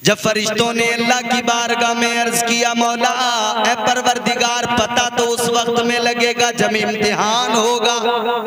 जब फरिश्तों ने अल्लाह की बारगाह में अर्ज किया, मौला ए परवरदिगार, पता तो उस वक्त में लगेगा जब इम्तिहान होगा,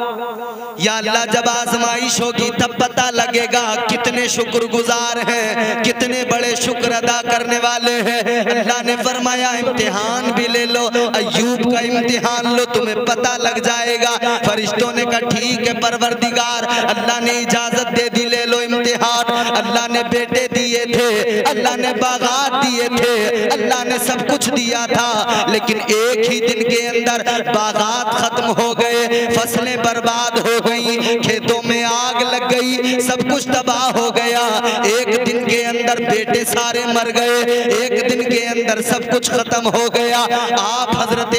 या अल्लाह जब आजमाइश होगी तब पता लगेगा कितने शुक्रगुजार हैं, कितने बड़े शुक्र अदा करने वाले हैं। अल्लाह ने फरमाया इम्तिहान भी ले लो, अय्यूब का इम्तिहान लो, तुम्हें पता लग जाएगा। फरिश्तों ने कहा ठीक है परवरदिगार, अल्लाह ने इजाजत दे दी, ले लो इम्तिहान। अल्लाह ने बेटे दिए थे, अल्लाह ने बागात दिए थे, अल्लाह ने सब कुछ दिया था, लेकिन एक ही दिन के अंदर बागात खत्म हो गए, फसलें बर्बाद हो गई, खेतों में आग लग गई, सब कुछ तबाह हो गया। एक दिन के अंदर बेटे सारे मर गए, एक दिन के अंदर सब कुछ खत्म हो गया। आप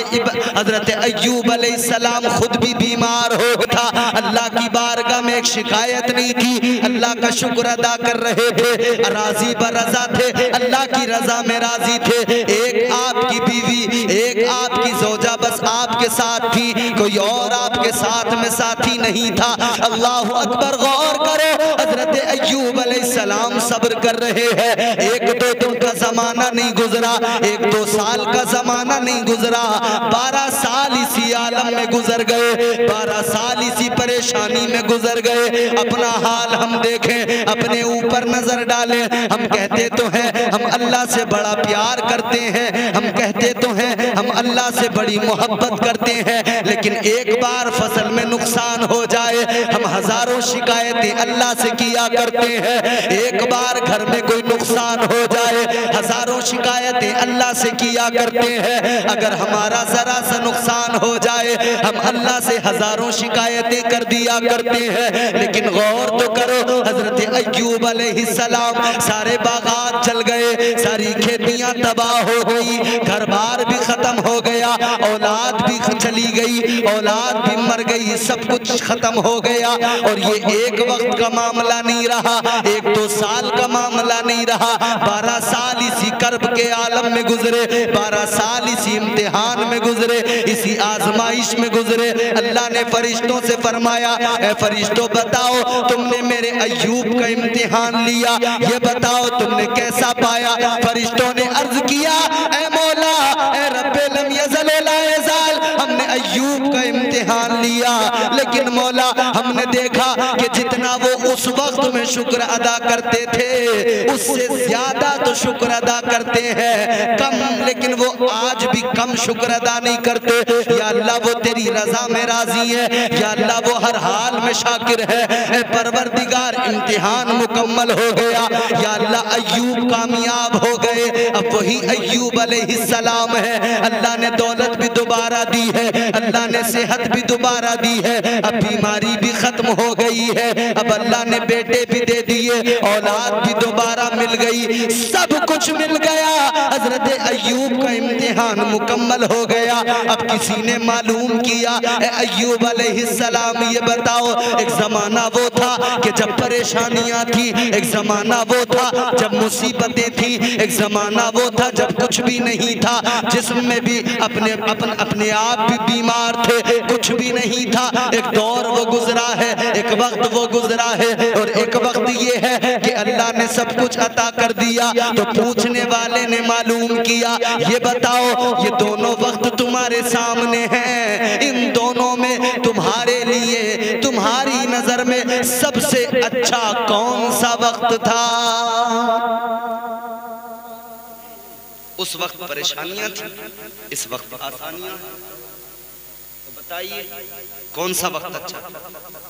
हजरत अय्यूब अलैहिस्सलाम खुद भी बीमार हो था, अल्लाह की बारगाह में एक शिकायत नहीं थी, अल्लाह का शुक्र अदा कर रहे थे, राजी ब रजा थे, अल्लाह की रजा में राजी थे। एक आपकी बीवी, एक आपकी जोजा बस आपके साथ थी, कोई और आपके साथ में साथी नहीं था। अल्लाह अकबर, गौर करो, हजरत अय्यूब अलैहिस्सलाम सब्र कर रहे हैं। एक दो दिन का जमाना नहीं गुजरा, एक दो साल का जमाना नहीं गुजरा, 12 साल इसी आलम में गुजर गए, 12 साल इसी परेशानी में गुजर गए। अपना हाल हम देखें, अपने ऊपर नजर डालें। हम कहते तो हैं हम अल्लाह से बड़ा प्यार करते हैं, हम कहते तो हैं हम अल्लाह से बड़ी मोहब्बत करते हैं, लेकिन एक बार फसल में नुकसान हो जाए हम हजारों शिकायतें अल्लाह से किया करते हैं। एक बार घर में कोई नुकसान हो जाए हजारों शिकायतें अल्लाह से किया करते हैं। अगर हमारा जरा सा नुकसान हो जाए हम अल्लाह से हजारों शिकायतें कर दिया करते हैं। लेकिन गौर तो करो, हजरत अय्यूब अलैहिस्सलाम सारे बागात चल गए, सारी खेतियां तबाह हो गई, घर बार भी खत्म हो गया, औलाद भी चली गई, औलाद भी मर गई, सब कुछ खत्म हो गया। और ये एक वक्त का मामला नहीं रहा, एक दो साल का मामला नहीं रहा, 12 साल इसी कर्ब के आलम में गुजरे, 12 साल इसी इम्तिहान में गुजरे, इसी आजमाइश में गुजरे। अल्लाह ने फरिश्तों से फरमाया, ए फरिश्तों बताओ तुमने मेरे अय्यूब का इम्तिहान लिया, ये बताओ तुमने कैसा पाया। फरिश्तों ने अर्ज किया, ए मौला, ए रब्बे लम यज़ल व ला यज़ाल, हमने अय्यूब का इम्तिहान लिया, लेकिन मौला हमने देखा कि जितना वो उस वक्त में शुक्र अदा करते थे उससे ज्यादा तो शुक्र अदा करते हैं कम, लेकिन वो आज भी कम शुक्र अदा नहीं करते। या अल्लाह वो तेरी रजा में राजी है, या अल्लाह वो हर हाल में शाकिर है। ए परवरदिगार इम्तिहान मुकम्मल हो गया, या अल्लाह अय्यूब कामयाब हो गए। अब वही अय्यूब अलैहिस्सलाम है, अल्लाह ने दौलत भी दोबारा दी है, अल्लाह ने सेहत भी दोबारा दी है, अब बीमारी भी खत्म हो गई है, अब अल्लाह ने बेटे भी दे दिए, औलाद भी दोबारा मिल गई, सब कुछ मिल गया। हजरत अय्यूब का इम्तिहान मुकम्मल हो गया। अब किसी ने मालूम किया, अय्यूब अलैहिस्सलाम ये बताओ, एक जमाना वो था कि जब परेशानियां थी, एक जमाना वो था जब मुसीबतें थी, एक जमाना वो था जब कुछ भी नहीं था, जिसमें भी अपने आप भी बीमार थे, कुछ भी नहीं था। एक दौर वो गुजरा है, एक वक्त वो गुजरा है, और एक वक्त ये है कि अल्लाह ने सब कुछ अता कर दिया। तो पूछने वाले ने मालूम किया, ये बताओ ये दोनों वक्त तुम्हारे सामने हैं, इन दोनों में तुम्हारे लिए तुम्हारी नजर में सबसे अच्छा कौन सा वक्त था? उस वक्त परेशानियां थी, इस वक्त आसानियां, तो बताइए कौन सा वक्त अच्छा था?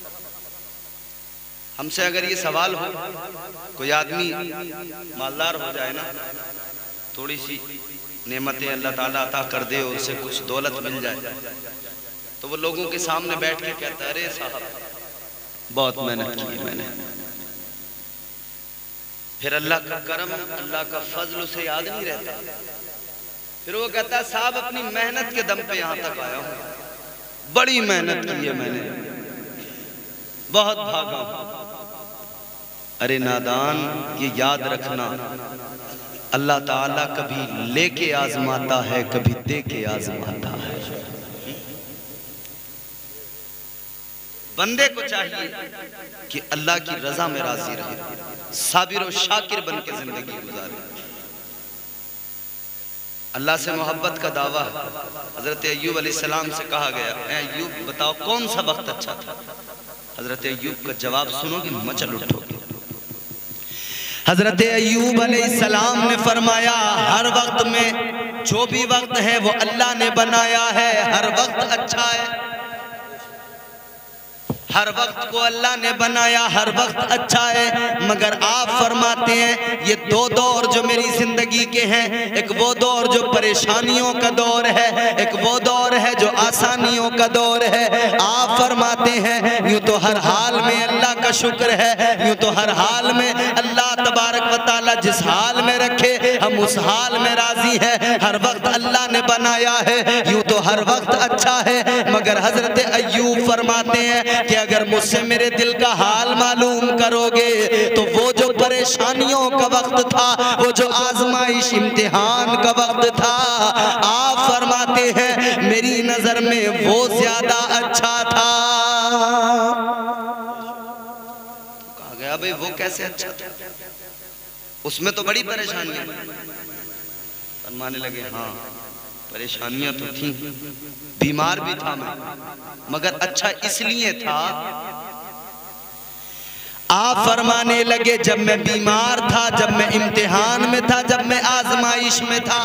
हमसे अगर ये सवाल हो, कोई आदमी मालदार हो जाए ना, थोड़ी सी नेमतें अल्लाह ताला अता कर दे और उसे कुछ दौलत मिल जाए, तो वो लोगों के सामने बैठ के कहता है, अरे साहब बहुत मेहनत की है मैंने। फिर अल्लाह का करम, अल्लाह का फजल उसे याद नहीं रहता। फिर वो कहता है, साहब अपनी मेहनत के दम पे यहाँ तक आया हूँ, बड़ी मेहनत की है मैंने, बहुत भागा। अरे नादान, ये याद रखना, अल्लाह ताला कभी लेके आजमाता है, कभी दे के आजमाता है। बंदे को चाहिए कि अल्लाह की रजा में राजी रहे, साबिर और शाकिर बन के जिंदगी गुजारे। अल्लाह से मोहब्बत का दावा है। हजरत अय्यूब अलैहिस्सलाम से कहा गया, अय्यूब बताओ कौन सा वक्त अच्छा था? हजरत अय्यूब का जवाब सुनोगे मचल उठोगे। हजरत अय्यूब अलैहिस्सलाम ने फरमाया, हर वक्त में जो भी वक्त है वो अल्लाह ने बनाया है, हर वक्त अच्छा है। हर वक्त को अल्लाह ने बनाया, हर वक्त अच्छा है। मगर आप फरमाते हैं ये दो दौर जो मेरी जिंदगी के हैं, एक वो दौर जो परेशानियों का दौर है, एक वो दौर है जो आसानियों का दौर है। आप फरमाते हैं यूं तो हर हाल में अल्लाह का शुक्र है, यूं तो हर हाल में अल्लाह तबारक व तआला जिस हाल में रखे हम उस हाल में राजी है। हर वक्त अल्लाह ने बनाया है, यूं तो हर वक्त अच्छा है। मगर हजरत अय्यूब फरमाते हैं कि अगर मुझसे मेरे दिल का हाल मालूम करोगे तो वो जो परेशानियों का वक्त था, वो जो आजमाइश इम्तिहान का वक्त था, आप फरमाते हैं मेरी नजर में वो ज्यादा अच्छा था। तो कहा गया भाई वो कैसे अच्छा था? उसमें तो बड़ी परेशानियां। फरमाने लगे हाँ परेशानियां तो थी, बीमार भी था मैं, मगर अच्छा इसलिए था। आप फरमाने लगे जब मैं बीमार था, जब मैं इम्तिहान में था, जब मैं आजमाइश में था,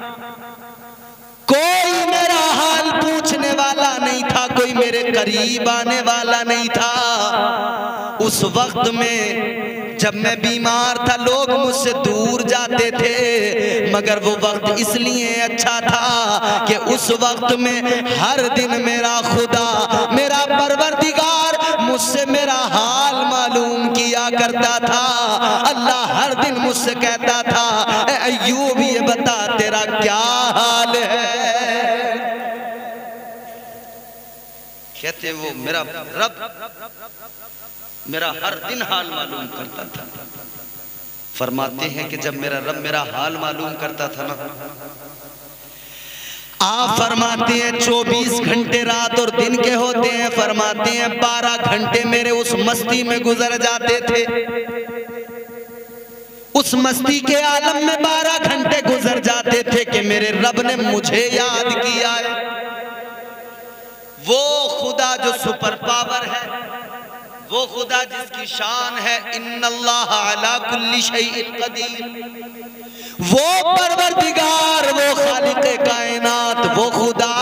कोई मेरा हाल पूछने वाला नहीं था, कोई मेरे करीब आने वाला नहीं था। उस वक्त में जब मैं बीमार था लोग मुझसे दूर जाते थे, मगर वो वक्त इसलिए अच्छा था कि उस वक्त में हर दिन मेरा खुदा, मेरा परवरदिगार मुझसे मेरा हाल मालूम किया करता था। अल्लाह हर दिन मुझसे कहता था ए अय्यूब ये बता तेरा क्या हाल है। कहते वो मेरा रब मेरा हर दिन हाल मालूम करता था। फरमाते हैं कि जब मेरा रब मेरा हाल मालूम करता था ना, आप फरमाते हैं 24 घंटे रात और दिन के होते हैं, फरमाते हैं 12 घंटे मेरे उस मस्ती में गुजर जाते थे। उस मस्ती के आलम में 12 घंटे गुजर जाते थे कि मेरे रब ने मुझे याद किया है। वो खुदा जो सुपर पावर है, वो खुदा जिसकी शान है इन्नल्लाह अला कुल्ली शैइन कदीर, वो परवरदिगार, वो खालिक़े कायनात, वो खुदा,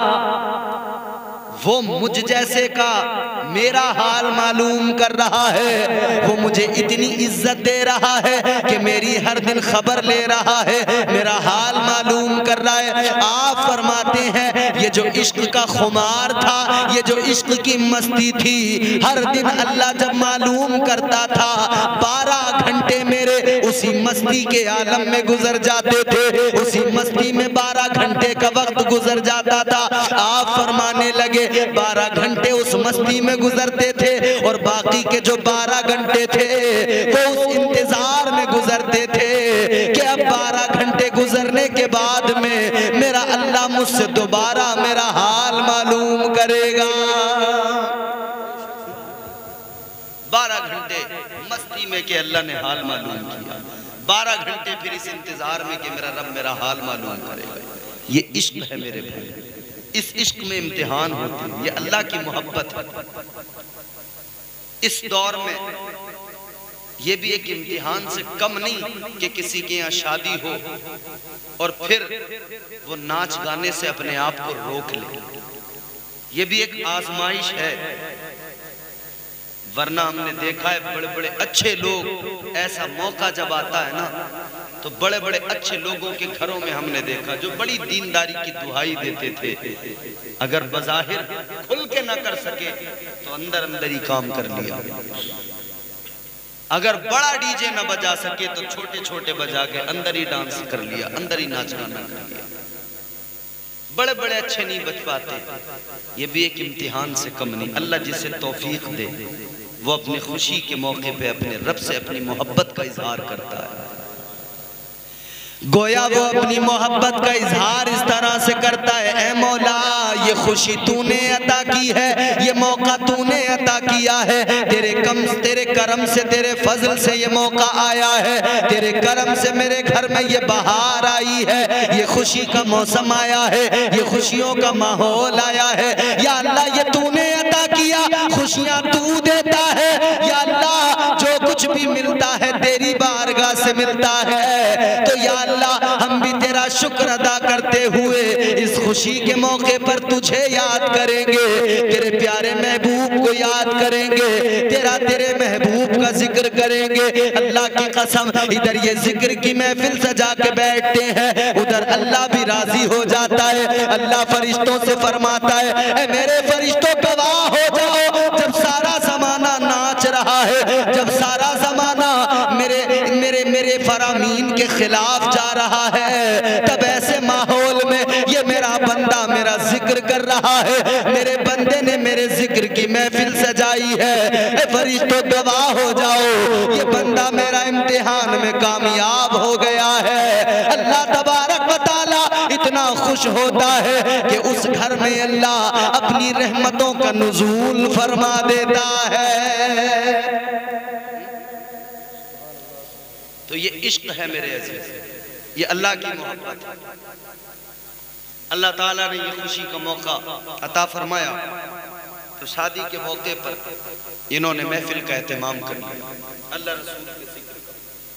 वो मुझ जैसे का मेरा हाल मालूम कर रहा है। वो मुझे इतनी इज्जत दे रहा है कि मेरी हर दिन खबर ले रहा है, मेरा हाल मालूम कर रहा है। आप फरमाते हैं ये जो इश्क का खुमार था, ये जो इश्क की मस्ती थी, हर दिन अल्लाह जब मालूम करता था 12 घंटे मेरे उसी मस्ती के आलम में गुजर जाते थे, उसी मस्ती में 12 घंटे का वक्त गुजर जाता था। आप फरमाने लगे 12 घंटे उस मस्ती में गुजरते थे और बाकी के जो 12 घंटे थे वो उस इंतजार में गुजरते थे कि अब 12 घंटे गुजरने के बाद में मेरा अल्लाह मुझसे दोबारा मेरा हाल मालूम करेगा। 12 घंटे मस्ती में कि अल्लाह ने हाल मालूम किया, 12 घंटे फिर इस इंतजार में कि मेरा रब मेरा हाल मालूम करेगा। ये इश्क है मेरे भाई, इस इश्क में इम्तिहान होते हैं, ये अल्लाह की मोहब्बत है। इस दौर में ये भी एक इम्तिहान से कम नहीं कि किसी के यहाँ शादी हो और फिर वो नाच गाने से अपने आप को रोक ले, ये भी एक आजमाइश है। वरना हमने देखा है बड़े बड़े अच्छे लोग, ऐसा मौका जब आता है ना तो बड़े बड़े अच्छे लोगों के घरों में हमने देखा जो बड़ी दीनदारी की दुहाई देते थे, अगर बज़ाहिर खुल के ना कर सके तो अंदर अंदर ही काम कर लिया। अगर बड़ा डीजे ना बजा सके तो छोटे छोटे बजा के अंदर ही डांस कर लिया, अंदर ही नाच गाना कर लिया। बड़े बड़े अच्छे नहीं बच पाते, ये भी एक इम्तिहान से कम नहीं। अल्लाह जिसे तौफीक दे वो अपनी खुशी के मौके पे अपने रब से अपनी मोहब्बत का इजहार करता है। गोया वो अपनी मोहब्बत का इजहार इस तरह से करता है, ए मौला ये खुशी तूने अता की है, ये मौका तूने अता किया है, तेरे करम से तेरे फजल से ये मौका आया है, तेरे करम से मेरे घर में ये बहार आई है, ये खुशी का मौसम आया है, ये खुशियों का माहौल आया है। या अल्लाह ये तूने अता किया, खुशियां तू देता है। या अल्लाह जो कुछ भी मिलता है तेरी बारगाह से मिलता है, तो या अल्लाह हम भी तेरा शुक्र अदा करते हुए इस खुशी के मौके पर तुझे याद करेंगे, तेरे प्यारे महबूब को याद करेंगे, तेरे महबूब का जिक्र करेंगे। अल्लाह की कसम, इधर ये जिक्र की महफिल सजा के बैठते हैं, उधर अल्लाह भी राजी हो जाता है। अल्लाह फरिश्तों से फरमाता है, ए मेरे फरिश्तों गवाह हो जाओ, जब सारा जमाना नाच रहा है, जब सारा जमाना मेरे मेरे मेरे फरामीन के खिलाफ जा रहा है, तब ऐसे माहौल में ये मेरा बंदा मेरा जिक्र कर रहा है, मेरे बंदे ने मेरे जिक्र की महफिल सजाई है। ए फरिश्तों गवाह हो जाओ, ये बंदा मेरा इम्तिहान में कामयाब हो गया है। अल्लाह तबारक व तआला इतना खुश होता है कि उस घर में अल्लाह अपनी रहमतों का नुज़ूल फरमा देता है। तो ये इश्क है मेरे अज़ीज़, ये अल्लाह की मोहब्बत है। अल्लाह ताला ने ये खुशी का मौका अता फरमाया, तो शादी के मौके पर इन्होंने महफिल का एहतमाम कर लिया। अल्लाह रसूल के जिक्र का।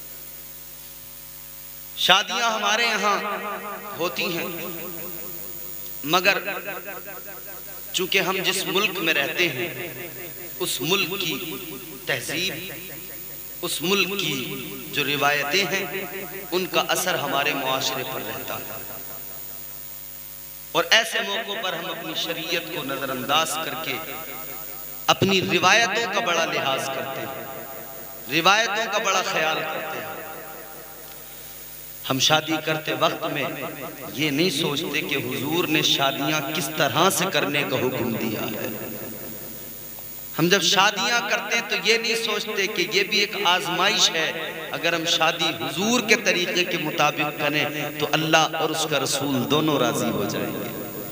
शादियां हमारे यहाँ होती हैं, मगर चूंकि हम जिस मुल्क में रहते हैं उस मुल्क की तहजीब, उस मुल्क की जो रिवायतें हैं, उनका असर हमारे मुआशरे पर रहता है। और ऐसे मौक़ों पर हम अपनी शरीयत को नज़रअंदाज करके अपनी रिवायतों का बड़ा लिहाज करते हैं, रिवायतों का बड़ा ख्याल करते हैं। हम शादी करते वक्त में ये नहीं सोचते कि हुजूर ने शादियां किस तरह से करने का हुक्म दिया है। हम जब शादियां करते हैं तो ये नहीं सोचते कि ये भी एक आजमाइश है, अगर हम शादी हुजूर के तरीके के मुताबिक करें तो अल्लाह और उसका रसूल दोनों राजी हो जाएंगे।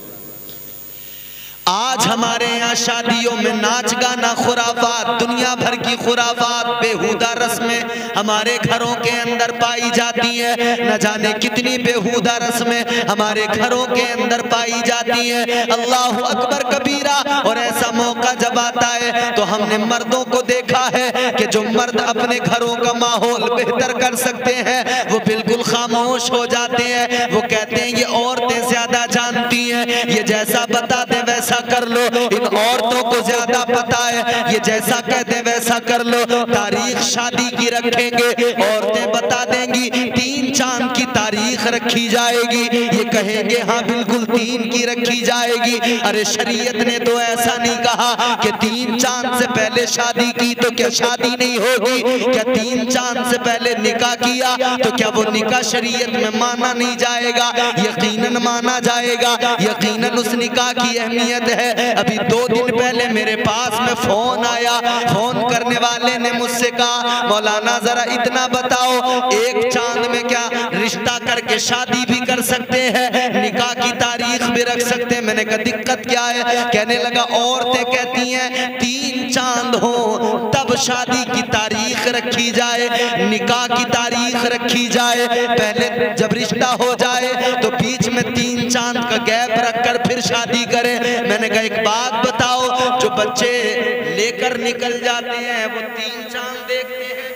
आज हमारे यहाँ शादियों में नाच गाना, खुराफात, दुनिया भर की खुराफात, बेहुदा रस्में हमारे घरों के अंदर पाई जाती है। न जाने कितनी बेहुदा रस्में हमारे घरों के अंदर पाई जाती है। अल्लाह अकबर कबीरा। और ऐसा मौका जब आता है तो हमने मर्दों को देखा है कि जो मर्द अपने घरों का माहौल बेहतर कर सकते हैं वो बिल्कुल खामोश हो जाते हैं। वो कहते हैं ये औरतें ज्यादा जानती हैं, ये जैसा बता दे वैसा कर लो, इन औरतों को ज्यादा पता है, ये जैसा कहते वैसा कर लो। तारीख शादी की रखेंगे, औरतें बता देंगी 3 चांद की तारीख रखी जाएगी, ये कहेंगे हाँ बिल्कुल 3 की रखी जाएगी। अरे शरीयत ने तो ऐसा नहीं कहा कि 3 चांद से पहले शादी की तो क्या शादी नहीं होगी? क्या 3 चांद से पहले निकाह किया तो क्या वो निकाह शरीयत में माना नहीं जाएगा? यकीनन माना जाएगा, यकीनन उस निकाह की अहमियत है। अभी 2 दिन पहले मेरे पास में फोन आया, फोन करने वाले ने मुझसे कहा मौलाना जरा इतना बताओ, एक चांद में क्या रिश्ता करके शादी भी कर सकते हैं, निकाह की तारीख भी रख सकते हैं? मैंने कहा दिक्कत क्या है? कहने लगा औरतें कहती हैं 3 चांद हो तब शादी की तारीख रखी जाए, निकाह की तारीख रखी जाए। पहले जब रिश्ता हो जाए तो बीच में 3 चांद का गैप रखकर फिर शादी करें। मैंने कहा एक बात बताओ, जो बच्चे लेकर निकल जाते हैं वो 3 चांद देखते हैं?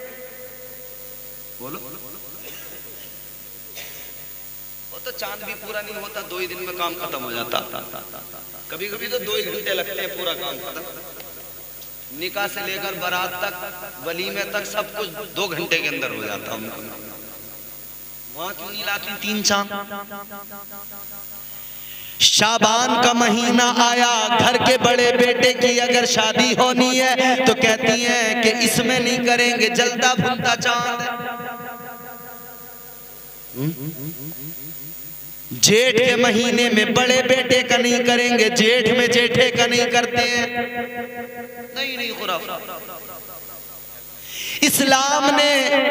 बोलो, वो तो चांद भी पूरा नहीं होता, 2 ही दिन में काम खत्म हो जाता। कभी कभी तो 2 ही घंटे लगते हैं पूरा काम खत्म। निकाह से लेकर बारात तक, वलीमे तक सब कुछ 2 घंटे के अंदर हो जाता। वहां क्यों नहीं लाती 3 चांद? शाबान का महीना आया, घर के बड़े बेटे की अगर शादी होनी है तो कहती हैं कि इसमें नहीं करेंगे, जलता भुनता चांद है। जेठ के महीने में बड़े बेटे का नहीं करेंगे, जेठ में जेठे का नहीं करते हैं। नहीं खुराफा। इस्लाम ने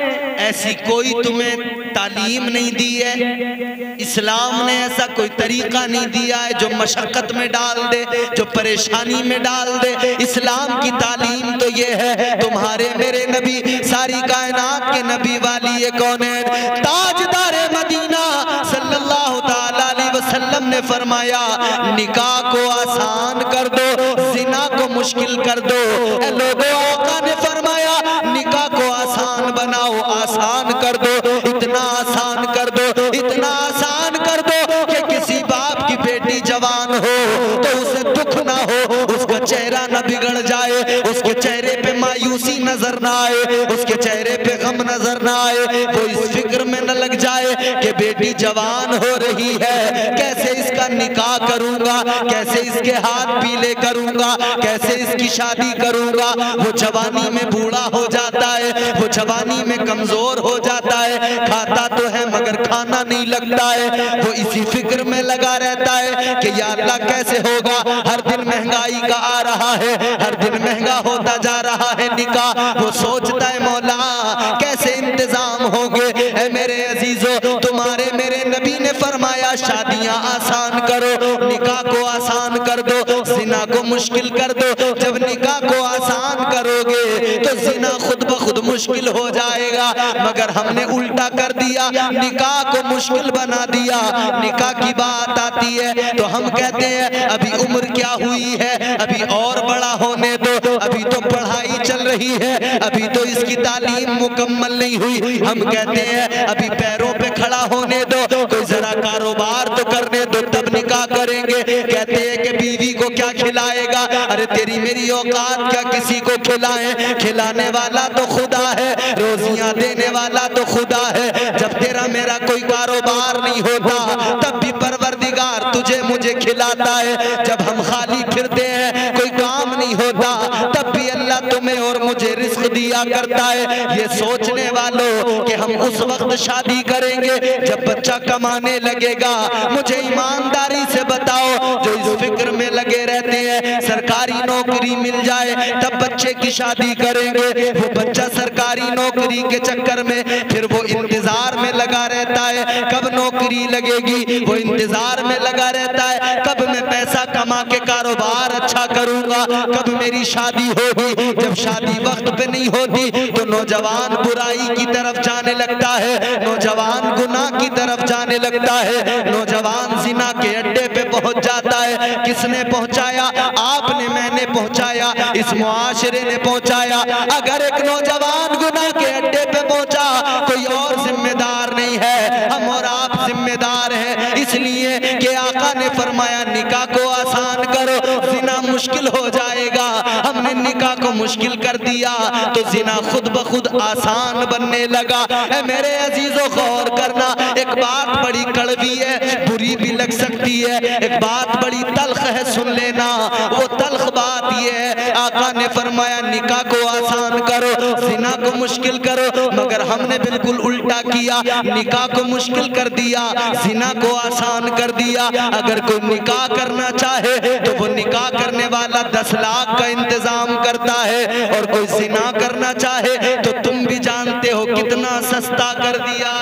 ऐसी कोई तुम्हें तालीम नहीं दी है, इस्लाम ने ऐसा कोई तरीका नहीं दिया है जो मशक्कत में डाल दे, जो परेशानी में डाल दे। इस्लाम की तालीम तो ये है, तुम्हारे मेरे नबी सारी कायनात के नबी वाली ये कौन है, ताजदारे मदीना सल्लल्लाहु ताला अलैहि वसल्लम ने फरमाया निकाह को आसान कर दो, जिना को मुश्किल कर दो। ए लोगों, आका ने फरमाया निकाह को आसान बनाओ, आसान कर दो, इतना आसान कर दो, इतना आसान कर दो कि किसी बाप की बेटी जवान हो तो उसे दुख ना हो, उसका चेहरा ना बिगड़ जाए, उसके चेहरे पे मायूसी नजर ना आए, उसके चेहरे पे गम नजर ना आए, वो इस फिक्र में न लग जाए कि बेटी जवान हो रही है, कैसे इसका निकाह करूंगा, कैसे इसके हाथ पीले करूंगा, कैसे इसकी शादी करूंगा। वो जवानी में बूढ़ा हो जाता है, वो जवानी में कमजोर हो जाता है, खाता तो है मगर खाना नहीं लगता है, वो इसी फिक्र में लगा रहता है कि या अल्लाह कैसे होगा, हर दिन महंगाई का आ रहा है, हर दिन महंगा होता जा रहा है निकाह। वो सोचता है मौला कैसे इंतजाम होंगे। ऐ मेरे अजीजों, तुम्हारे मेरे नबी ने फरमाया शादियां आसान करो, निकाह को आसान कर दो, जिना को मुश्किल कर दो। जब निकाह को आसान करोगे तो जिना खुद ब खुद मुश्किल हो जाएगा, मगर हमने उल्टा कर दिया, निकाह को मुश्किल बना दिया। निकाह की बात आती है तो हम कहते हैं अभी उम्र क्या हुई है, अभी और बड़ा होने दो, अभी तो पढ़ाई चल रही है, अभी तो इसकी तालीम मुकम्मल नहीं हुई। हम कहते हैं अभी पैरों पे खड़ा होने दो, कोई जरा कारोबार तो करने दो तब निकाह करेंगे। कहते हैं कि बीवी को क्या खिलाएगा, अरे तेरी मेरी औकात क्या किसी को खिलाएं, खिलाने वाला तो खुदा है, रोजियां देने वाला तो खुदा है। जब तेरा मेरा कोई कारोबार नहीं होता तब भी परवरदिगार तुझे मुझे खिलाता है, जब हम खाली फिरते हैं कोई काम नहीं होता तब भी अल्लाह तुम्हें और मुझे रिस्क दिया करता है। ये सोचने वालों कि हम उस वक्त शादी करेंगे जब बच्चा कमाने लगेगा, मुझे ईमानदारी से बताओ जो इस फिक्र में लगे रहते हैं सरकारी नौकरी मिल जाए तब बच्चे की शादी करेंगे, वो बच्चा सरकारी नौकरी के चक्कर में फिर वो इंतजार में लगा रहता है कब नौकरी लगेगी, वो इंतजार में लगा रहता है कब मैं पैसा कमा के कारोबार अच्छा करूंगा, कब मेरी शादी होगी। जब शादी वक्त पे नहीं होती तो नौजवान बुराई की तरफ जाने लगता है, नौजवान गुनाह की तरफ जाने लगता है, नौजवान जिना के अड्डे पे पहुंच जाता है। किसने पहुंचाया? आपने, मैंने पहुंचाया, इस मुआशरे ने पहुंचाया। अगर एक नौजवान गुनाह के अड्डे पे पहुंचा कोई और जिम्मेदार नहीं है, हम और आप जिम्मेदार हैं, इसलिए कि आका ने फरमाया निकाह को आसान करो, जिना मुश्किल हो जाएगा। हमने निकाह को मुश्किल कर दिया तो जिना खुद ब खुद आसान बनने लगा। मेरे अजीजों गौर करना, एक बात बड़ी कड़वी है, बुरी भी लग सकती है, एक बात बड़ी तल्ख है, सुन लेना। वो तल्ख बात ये है, आका ने फरमाया निकाह को आसान करो, जिना को मुश्किल करो, मगर हमने बिल्कुल उल्टा किया, निकाह को मुश्किल कर दिया, जिना को आसान कर दिया। अगर कोई निकाह करना चाहे तो वो निकाह करने वाला 10 लाख का इंतजाम करता है, और कोई जिना करना चाहे तो तुम भी जानते हो कितना सस्ता कर दिया।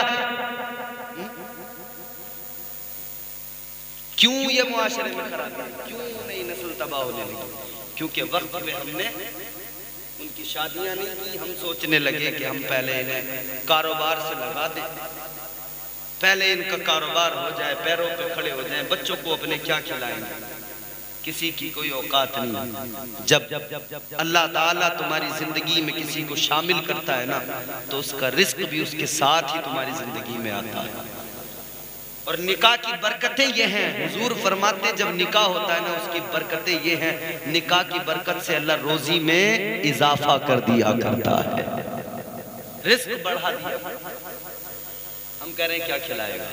क्यों ये मुआशरे में खराबी, क्यों नई नस्ल तबाह होने लगी? क्योंकि वक्त पे हमने उनकी शादियां नहीं की, हम सोचने लगे कि हम पहले इन्हें कारोबार से लगा दें, पहले इनका कारोबार हो जाए, पैरों पे खड़े हो जाएं, बच्चों को अपने क्या खिलाएंगे, किसी की कोई औकात नहीं। जब अल्लाह ताला तुम्हारी जिंदगी में किसी को शामिल करता है ना तो उसका रिस्क भी उसके साथ ही तुम्हारी जिंदगी में आता है। और निकाह की बरकतें ये हैं, हुजूर फरमाते जब निकाह होता है ना उसकी बरकतें ये हैं, निकाह की बरकत से अल्लाह रोजी में इजाफा कर दिया करता है, रिस्क बढ़ा दिया। हम कह रहे हैं क्या खिलाएगा?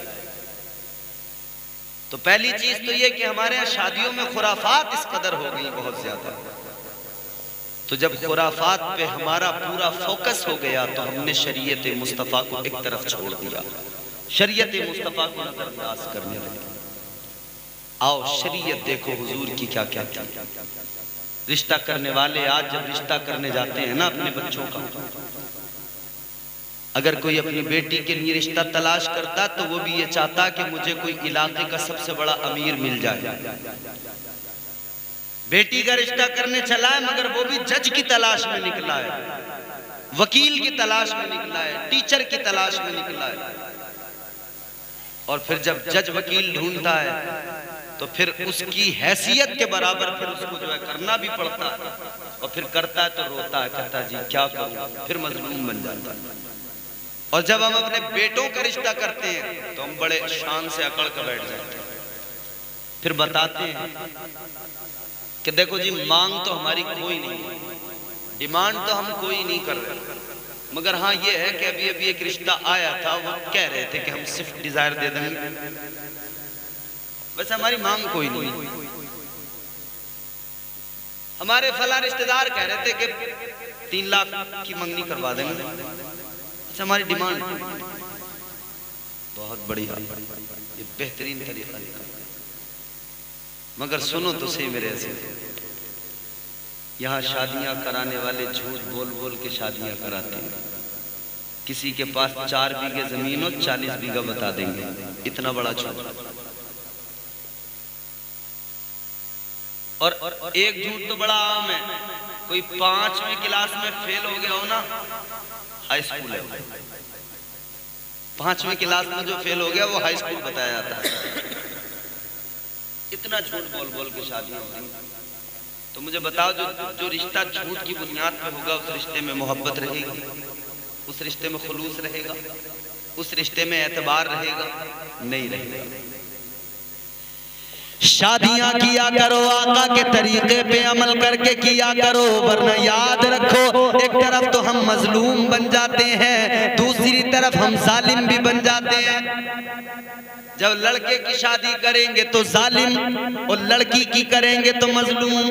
तो पहली चीज तो ये कि हमारे यहाँ शादियों में खुराफात इस कदर हो गई बहुत ज्यादा। तो जब खुराफात पे हमारा पूरा फोकस हो गया तो हमने शरीयत मुस्तफ़ा को एक तरफ छोड़ दिया, शरीयत मुस्तफ़ा को नजरअंदाज करने लगे। आओ शरीयत देखो हुजूर की क्या क्या थी। रिश्ता करने वाले आज जब रिश्ता करने जाते हैं ना अपने बच्चों का, अगर कोई अपनी बेटी के लिए रिश्ता तलाश करता तो वो भी ये चाहता कि मुझे कोई इलाके का सबसे बड़ा अमीर मिल जाए। बेटी का रिश्ता करने चला है मगर वो भी जज की तलाश में निकला है, वकील की तलाश में निकला है, टीचर की तलाश में निकला है। और फिर जब जज वकील ढूंढता है तो फिर उसकी हैसियत के बराबर फिर उसको जो है करना भी पड़ता है, और फिर करता है तो रोता है, कहता है जी क्या करूं, फिर मजलूम बन जाता है। और जब हम अपने बेटों का रिश्ता करते हैं तो हम बड़े शान से अकड़ कर बैठ जाते हैं, फिर बताते हैं कि देखो जी मांग तो हमारी कोई नहीं है, डिमांड तो हम कोई नहीं कर रहे, मगर हाँ ये है कि अभी अभी एक रिश्ता आया था, वो कह रहे थे कि हम सिर्फ डिजायर दे देंगे, वैसे हमारी मांग कोई नहीं। हमारे फला रिश्तेदार कह रहे थे कि 3 लाख की मंगनी करवा देंगे, वैसे हमारी डिमांड बहुत बढ़िया, ये बेहतरीन तरीका है। मगर सुनो तो सही मेरे ऐसे, यहाँ शादियां कराने वाले झूठ बोल बोल के शादियां कराते हैं। किसी के पास 4 बीघे जमीन हो 40 बीघा बता देंगे, इतना बड़ा झूठ। और एक झूठ तो बड़ा आम है, कोई 5वीं क्लास में फेल हो गया हो ना, हाई स्कूल है, 5वीं क्लास में जो फेल हो गया वो हाई स्कूल बताया जाता है। इतना झूठ बोल बोल के शादियां हो रही। तो मुझे बताओ जो रिश्ता झूठ की बुनियाद पे होगा उस रिश्ते में मोहब्बत रहेगी, उस रिश्ते में खुलूस रहेगा, उस रिश्ते में एतबार रहेगा? नहीं रहेगा। शादियां किया करो आका के तरीके पे अमल करके किया करो, वरना याद रखो एक तरफ तो हम मजलूम बन जाते हैं, दूसरी तरफ हम जालिम भी बन जाते हैं। जब लड़के की शादी करेंगे तो जालिम और लड़की की करेंगे तो मजलूम।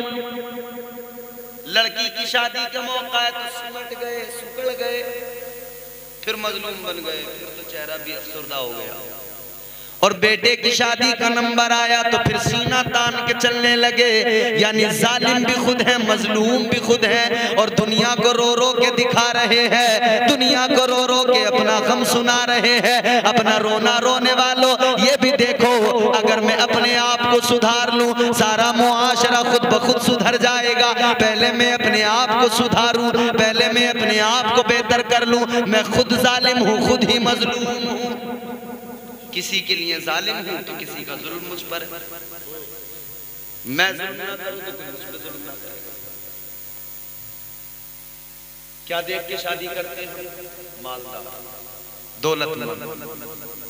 लड़की की शादी का मौका है तो सिमट गए, सुकड़ गए, फिर मजलूम बन गए, फिर तो चेहरा भी अफसरदा हो गया। और बेटे की शादी का नंबर आया तो फिर सीना तान के चलने लगे, यानी जालिम भी खुद है, मजलूम भी खुद है, और दुनिया को रो रो के दिखा रहे हैं, दुनिया को रो रो के अपना गम सुना रहे हैं। अपना रोना रोने वालों ये भी देखो, अगर मैं अपने आप को सुधार लूं सारा मुआशरा खुद ब खुद सुधर जाएगा। पहले मैं अपने आप को सुधारूं, पहले मैं अपने आप को बेहतर कर लूं। मैं खुद जालिम हूं, खुद ही मजलूम हूं, किसी के लिए जालिम हूं तो किसी का जुल्म मुझ पर है। मैं जुल्म ना करूं तो कोई मुझ पर जुल्म ना करेगा। क्या देख के शादी करते हैं? मालदार, दौलतमंद,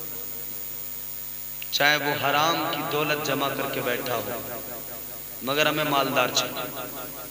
चाहे वो हराम की दौलत जमा करके बैठा हो, मगर हमें मालदार चाहिए।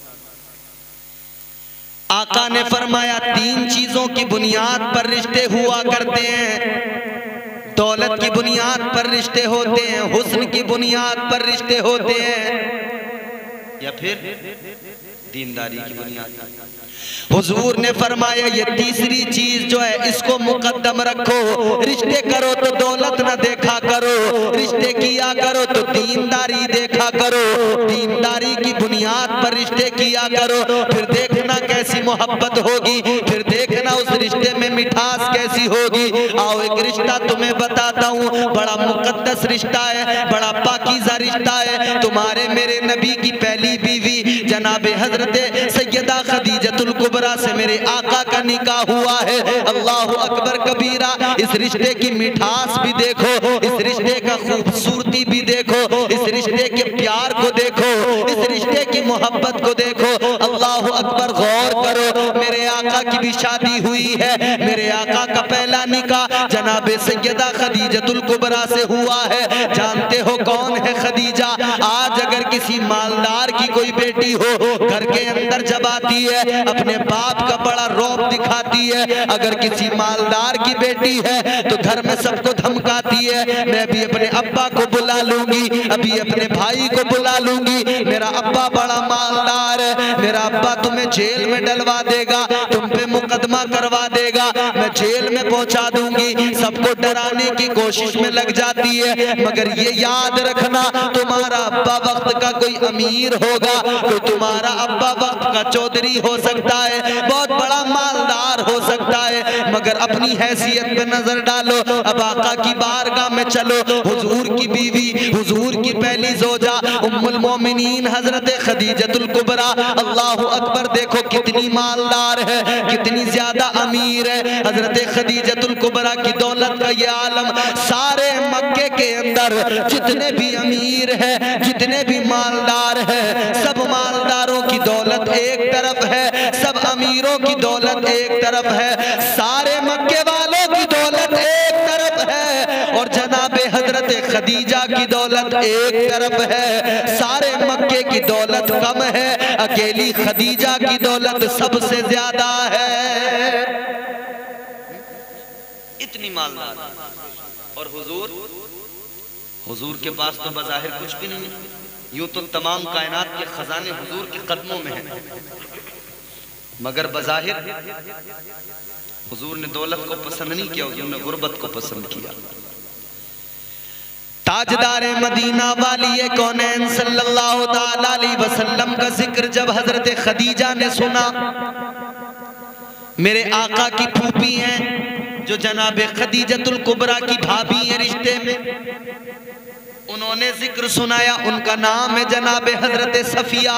आका ने फरमाया 3 चीजों की बुनियाद पर रिश्ते हुआ करते हैं। दौलत की बुनियाद पर रिश्ते होते हैं, हुस्न की बुनियाद पर रिश्ते होते हैं, या फिर दीनदारी की बुनियाद पर। हुजूर ने फरमाया ये तीसरी चीज जो है इसको मुकद्दम रखो। रिश्ते करो तो दौलत न देखा करो, रिश्ते किया करो तो दीनदारी देखा करो। दीनदारी की बुनियाद पर रिश्ते किया करो, फिर देखना कैसी मोहब्बत होगी, फिर देखना उस रिश्ते में मिठास कैसी होगी। आओ एक रिश्ता तुम्हें बताता हूँ, बड़ा मुकद्दस रिश्ता है, बड़ा पाकीज़ा रिश्ता है। तुम्हारे मेरे नबी की पहली बीवी जनाब हजरत सैयदा खदीजतुल कुबरा से मेरे आका का निकाह हुआ है। अल्लाह अकबर कबीरा। इस रिश्ते की मिठास भी देखो, इस रिश्ते का खूबसूरती भी देखो, इस रिश्ते के प्यार को देखो, इस रिश्ते की मोहब्बत को देखो। अल्लाह अकबर, गौर करो, मेरे आका की भी शादी हुई है। मेरे आका का पहला निकाह जनाब सैयदा खदीजतुल कुबरा से हुआ है। जानते हो कौन है खदीजा? आज अगर किसी मालदार की कोई बेटी हो, घर के अंदर जब आती है अपने बाप का बड़ा रौब दिखाती है। अगर किसी मालदार की बेटी है तो घर में सबको धमकाती है, मैं भी अपने अब्बा को बुला लूंगी, अभी अपने भाई को बुला लूंगी, मेरा अब्बा बड़ा मालदार है, मेरा अब्बा तुम्हें जेल में डलवा देगा, तुम पे मुकदमा करवा देगा, मैं जेल में पहुंचा दूंगी। सबको डराने की कोशिश में लग जाती है। मगर ये याद रखना, तुम्हारा अब्बा वक्त का कोई अमीर होगा, कोई तुम्हारा अब्बा सहाबा वक्त का चौधरी हो सकता है, बहुत बड़ा मालदार हो सकता है, मगर अपनी हैसियत पे नजर डालो। अब आका की बारगाह में चलो, हुजूर की बीवी, हुजूर की पहली जोजा उम्मुल मोमिनीन हजरत खदीजतुल कुबरा, अल्लाह अकबर, देखो कितनी मालदार है, कितनी ज्यादा अमीर है। हजरत खदीजतुल कुबरा की दौलत का ये आलम, सारे मक्के के अंदर जितने भी अमीर है, जितने भी मालदार है, सब मालदारों की दौलत एक तरफ है, सब अमीरों की दौलत एक तरफ है, सारे मक्के वालों की दौलत एक तरफ है, और जनाबे हजरत खदीजा की दौलत एक तरफ है। सारे मक्के की दौलत कम है, अकेली खदीजा की दौलत सबसे ज्यादा है। इतनी मालदार, और हुजूर के पास तो बज़ाहिर कुछ भी नहीं, यूं तो तमाम कायनात के खजाने हुजूर के कदमों में हैं, मगर बज़ाहिर हुजूर ने दौलत को पसंद नहीं किया, हुजूर ने गुर्बत को पसंद किया। ताजदार मदीना वाली कौनैन सल्लल्लाहु ताला अलैहि वसल्लम का जिक्र जब हजरत खदीजा ने सुना, मेरे आका की फूफी हैं जो जनाबे खदीजतुल कुबरा की भाभी है रिश्ते में, उन्होंने जिक्र सुनाया, उनका नाम है जनाबे हजरत सफिया।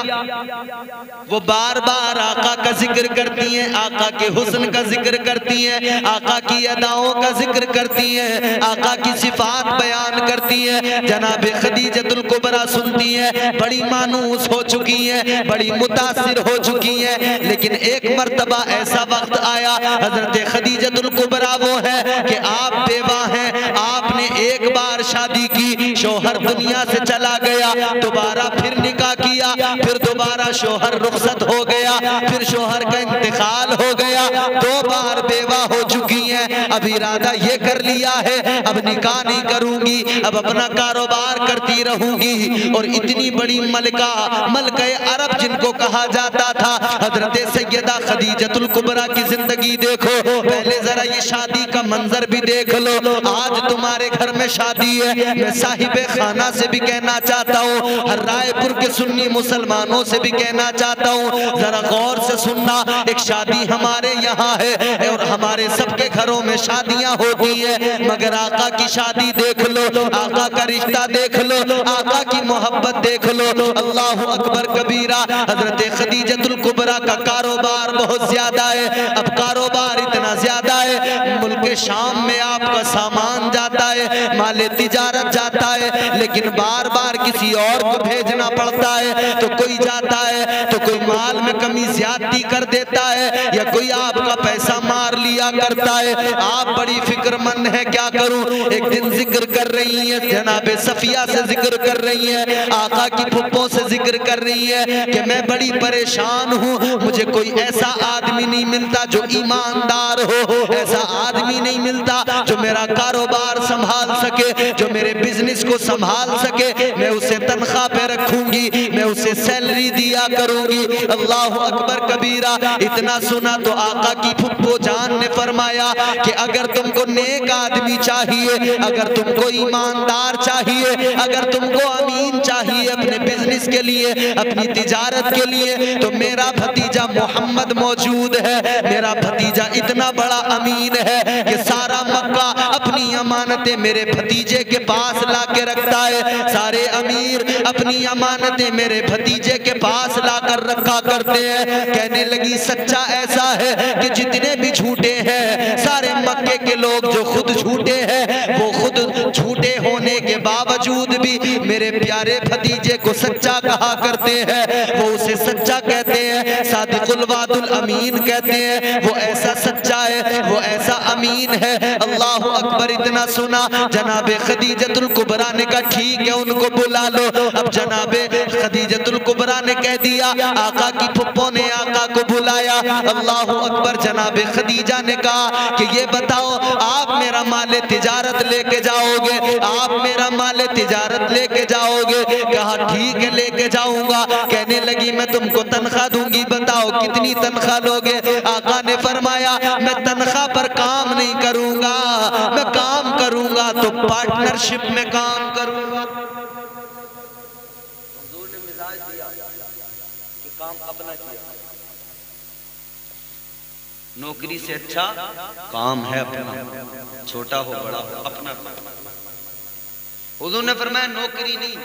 वो बार बार आका का जिक्र करती हैं, आका के हुस्न का जिक्र करती हैं, आका की अदाओं का जिक्र करती हैं, आका की सिफात बयान करती हैं। जनाबे खदीजतुल कुबरा सुनती हैं, बड़ी मानूस हो चुकी हैं, बड़ी मुतासिर हो चुकी हैं। लेकिन एक मर्तबा ऐसा वक्त आया, हजरत खदीजतुल कुबरा वो है कि आप बेवा हैं, आपने एक बार शादी की, शोहर दुनिया से चला गया, दोबारा फिर निकाह किया, फिर दोबारा शोहर रुखसत हो गया, फिर शोहर का इंतकाल हो गया, 2 बार बेवा हो चुकी हैं। अब इरादा ये कर लिया है, अब निकाह नहीं करूंगी, अब अपना कारोबार करती रहूंगी। और इतनी बड़ी मलका, मलके अरब जिनको कहा जाता था, हजरत सैयदा खदीजतुल कुबरा की जिंदगी देखो। पहले जरा ये शादी का मंजर भी देख लो। आज तुम्हारे घर में शादी है, मैं साहिबे खाना से भी कहना चाहता हूँ, हर रायपुर के सुन्नी मुसलमानों से भी कहना चाहता हूँ, जरा गौर से सुनना। एक शादी हमारे यहाँ है और हमारे सबके घरों में शादियाँ होती है, मगर आका की शादी देख लो, आका का रिश्ता देख लो, आका की मोहब्बत देख लो। अल्लाह अकबर कबीरा। हजरत खदीजतुल कुबरा का कारोबार बहुत ज्यादा है। अब कारोबार इतना ज्यादा है, मुल्क शाम में आपका सामान जाता है, माले तिजारत जाता है, लेकिन बार बार किसी और को भेजना पड़ता है। तो कोई जाता है तो कोई माल में कमी ज्यादती कर देता है, या कोई आपका पैसा मार लिया करता है। आप बड़ी फिक्रमंद है, क्या करूं। एक दिन जिक्र कर रही है, जनाबे सफिया से जिक्र कर रही है, आका की फुप्पो से जिक्र कर रही है कि मैं बड़ी परेशान हूँ, मुझे कोई ऐसा आदमी नहीं मिलता जो ईमानदार हो, ऐसा आदमी नहीं मिलता जो मेरा कारोबार संभाल सके, जो मेरे बिजनेस को संभाल सके। मैं उसे तनख्वाह पे रखूंगी, मैं उसे सैलरी दिया करूंगी। अल्लाह अकबर कबीरा। इतना सुना तो आका की फुप्पो जान ने फरमाया कि अगर तुमको नेक आदमी चाहिए, अगर तुमको ईमानदार चाहिए, अगर तुमको अमीन चाहिए अपने बिजनेस के लिए, अपनी तिजारत के लिए, तो मेरा भतीजा मोहम्मद मौजूद है। मेरा भतीजा इतना बड़ा अमीन है कि सारा मक्का अपनी अमानतें मेरे भतीजे के पास ला के रखता है। सारे अमीर अपनी अमानतें मेरे भतीजे के पास लाकर रखा करते हैं। कहने लगी सच्चा ऐसा है कि जितने भी झूठे हैं, सारे मक्के के लोग जो खुद झूठे हैं, वो खुद झूठे होने के बावजूद भी मेरे प्यारे भतीजे को सच्चा कहा करते हैं, वो उसे सच्चा कहते हैं, सादिकुल वादुल अमीन कहते हैं। वो ऐसा सच्चा है, वो ऐसा अमीन है। अल्लाह अकबर। इतना सुना, जनाबे खदीजतुल कुबरा ने कहा ठीक है, उनको बुला लो। अब जनाबे खदीजतुल कुबरा ने कह दिया, आका की फुप्पो ने आका को बुलाया। अल्लाह अकबर। जनाबे खदीजा ने कहा कि ये बताओ, आप मेरा माले तिजारत लेके जाओगे, आप मेरा माले तिजारत लेके जाओगे। कहा ठीक है, लेके जाऊंगा। कहने लगी मैं तुमको तनख्वाह दूंगी, बताओ कितनी तनख्वाह लोगे। आका ने फरमाया मैं तनख्वाह पर काम नहीं करूंगा, मैं काम करूंगा तो पार्टनरशिप में काम करूंगा। काम अपना किया। नौकरी से अच्छा काम है अपना, छोटा हो बड़ा हो अपना काम। हुजूर ने फरमाया नौकरी नहीं,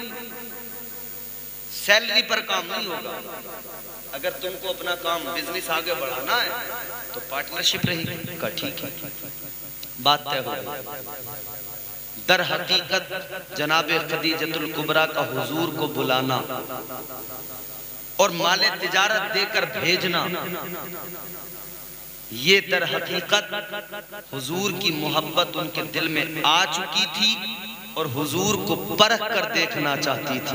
सैलरी पर काम नहीं होगा। अगर तुमको अपना काम बिजनेस आगे बढ़ाना है तो पार्टनरशिप रहेगी का, ठीक है, बात तय हो गई। दर हकीकत जनाबे खदीजतुल कुबरा का हुजूर को बुलाना और माले तिजारत देकर भेजना, ये दर हकीकत हुजूर की मोहब्बत उनके दिल में आ चुकी थी और हुजूर को परख कर देखना चाहती थी।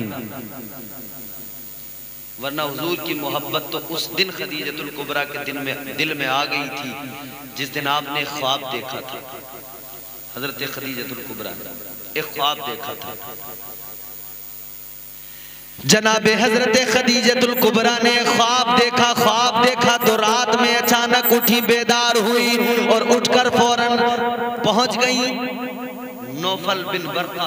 वरना हुजूर की मोहब्बत तो उस दिन खदीजतुल कुबरा के दिल में आ गई थी जिस दिन आपने ख्वाब देखा था। हजरत खदीजतुल कुबरा एक ख्वाब देखा था। जनाबे हजरत खदीजतुल कुबरा ने ख्वाब देखा तो रात में अचानक उठी, बेदार हुई और उठकर फौरन पहुंच गई नौफल बिन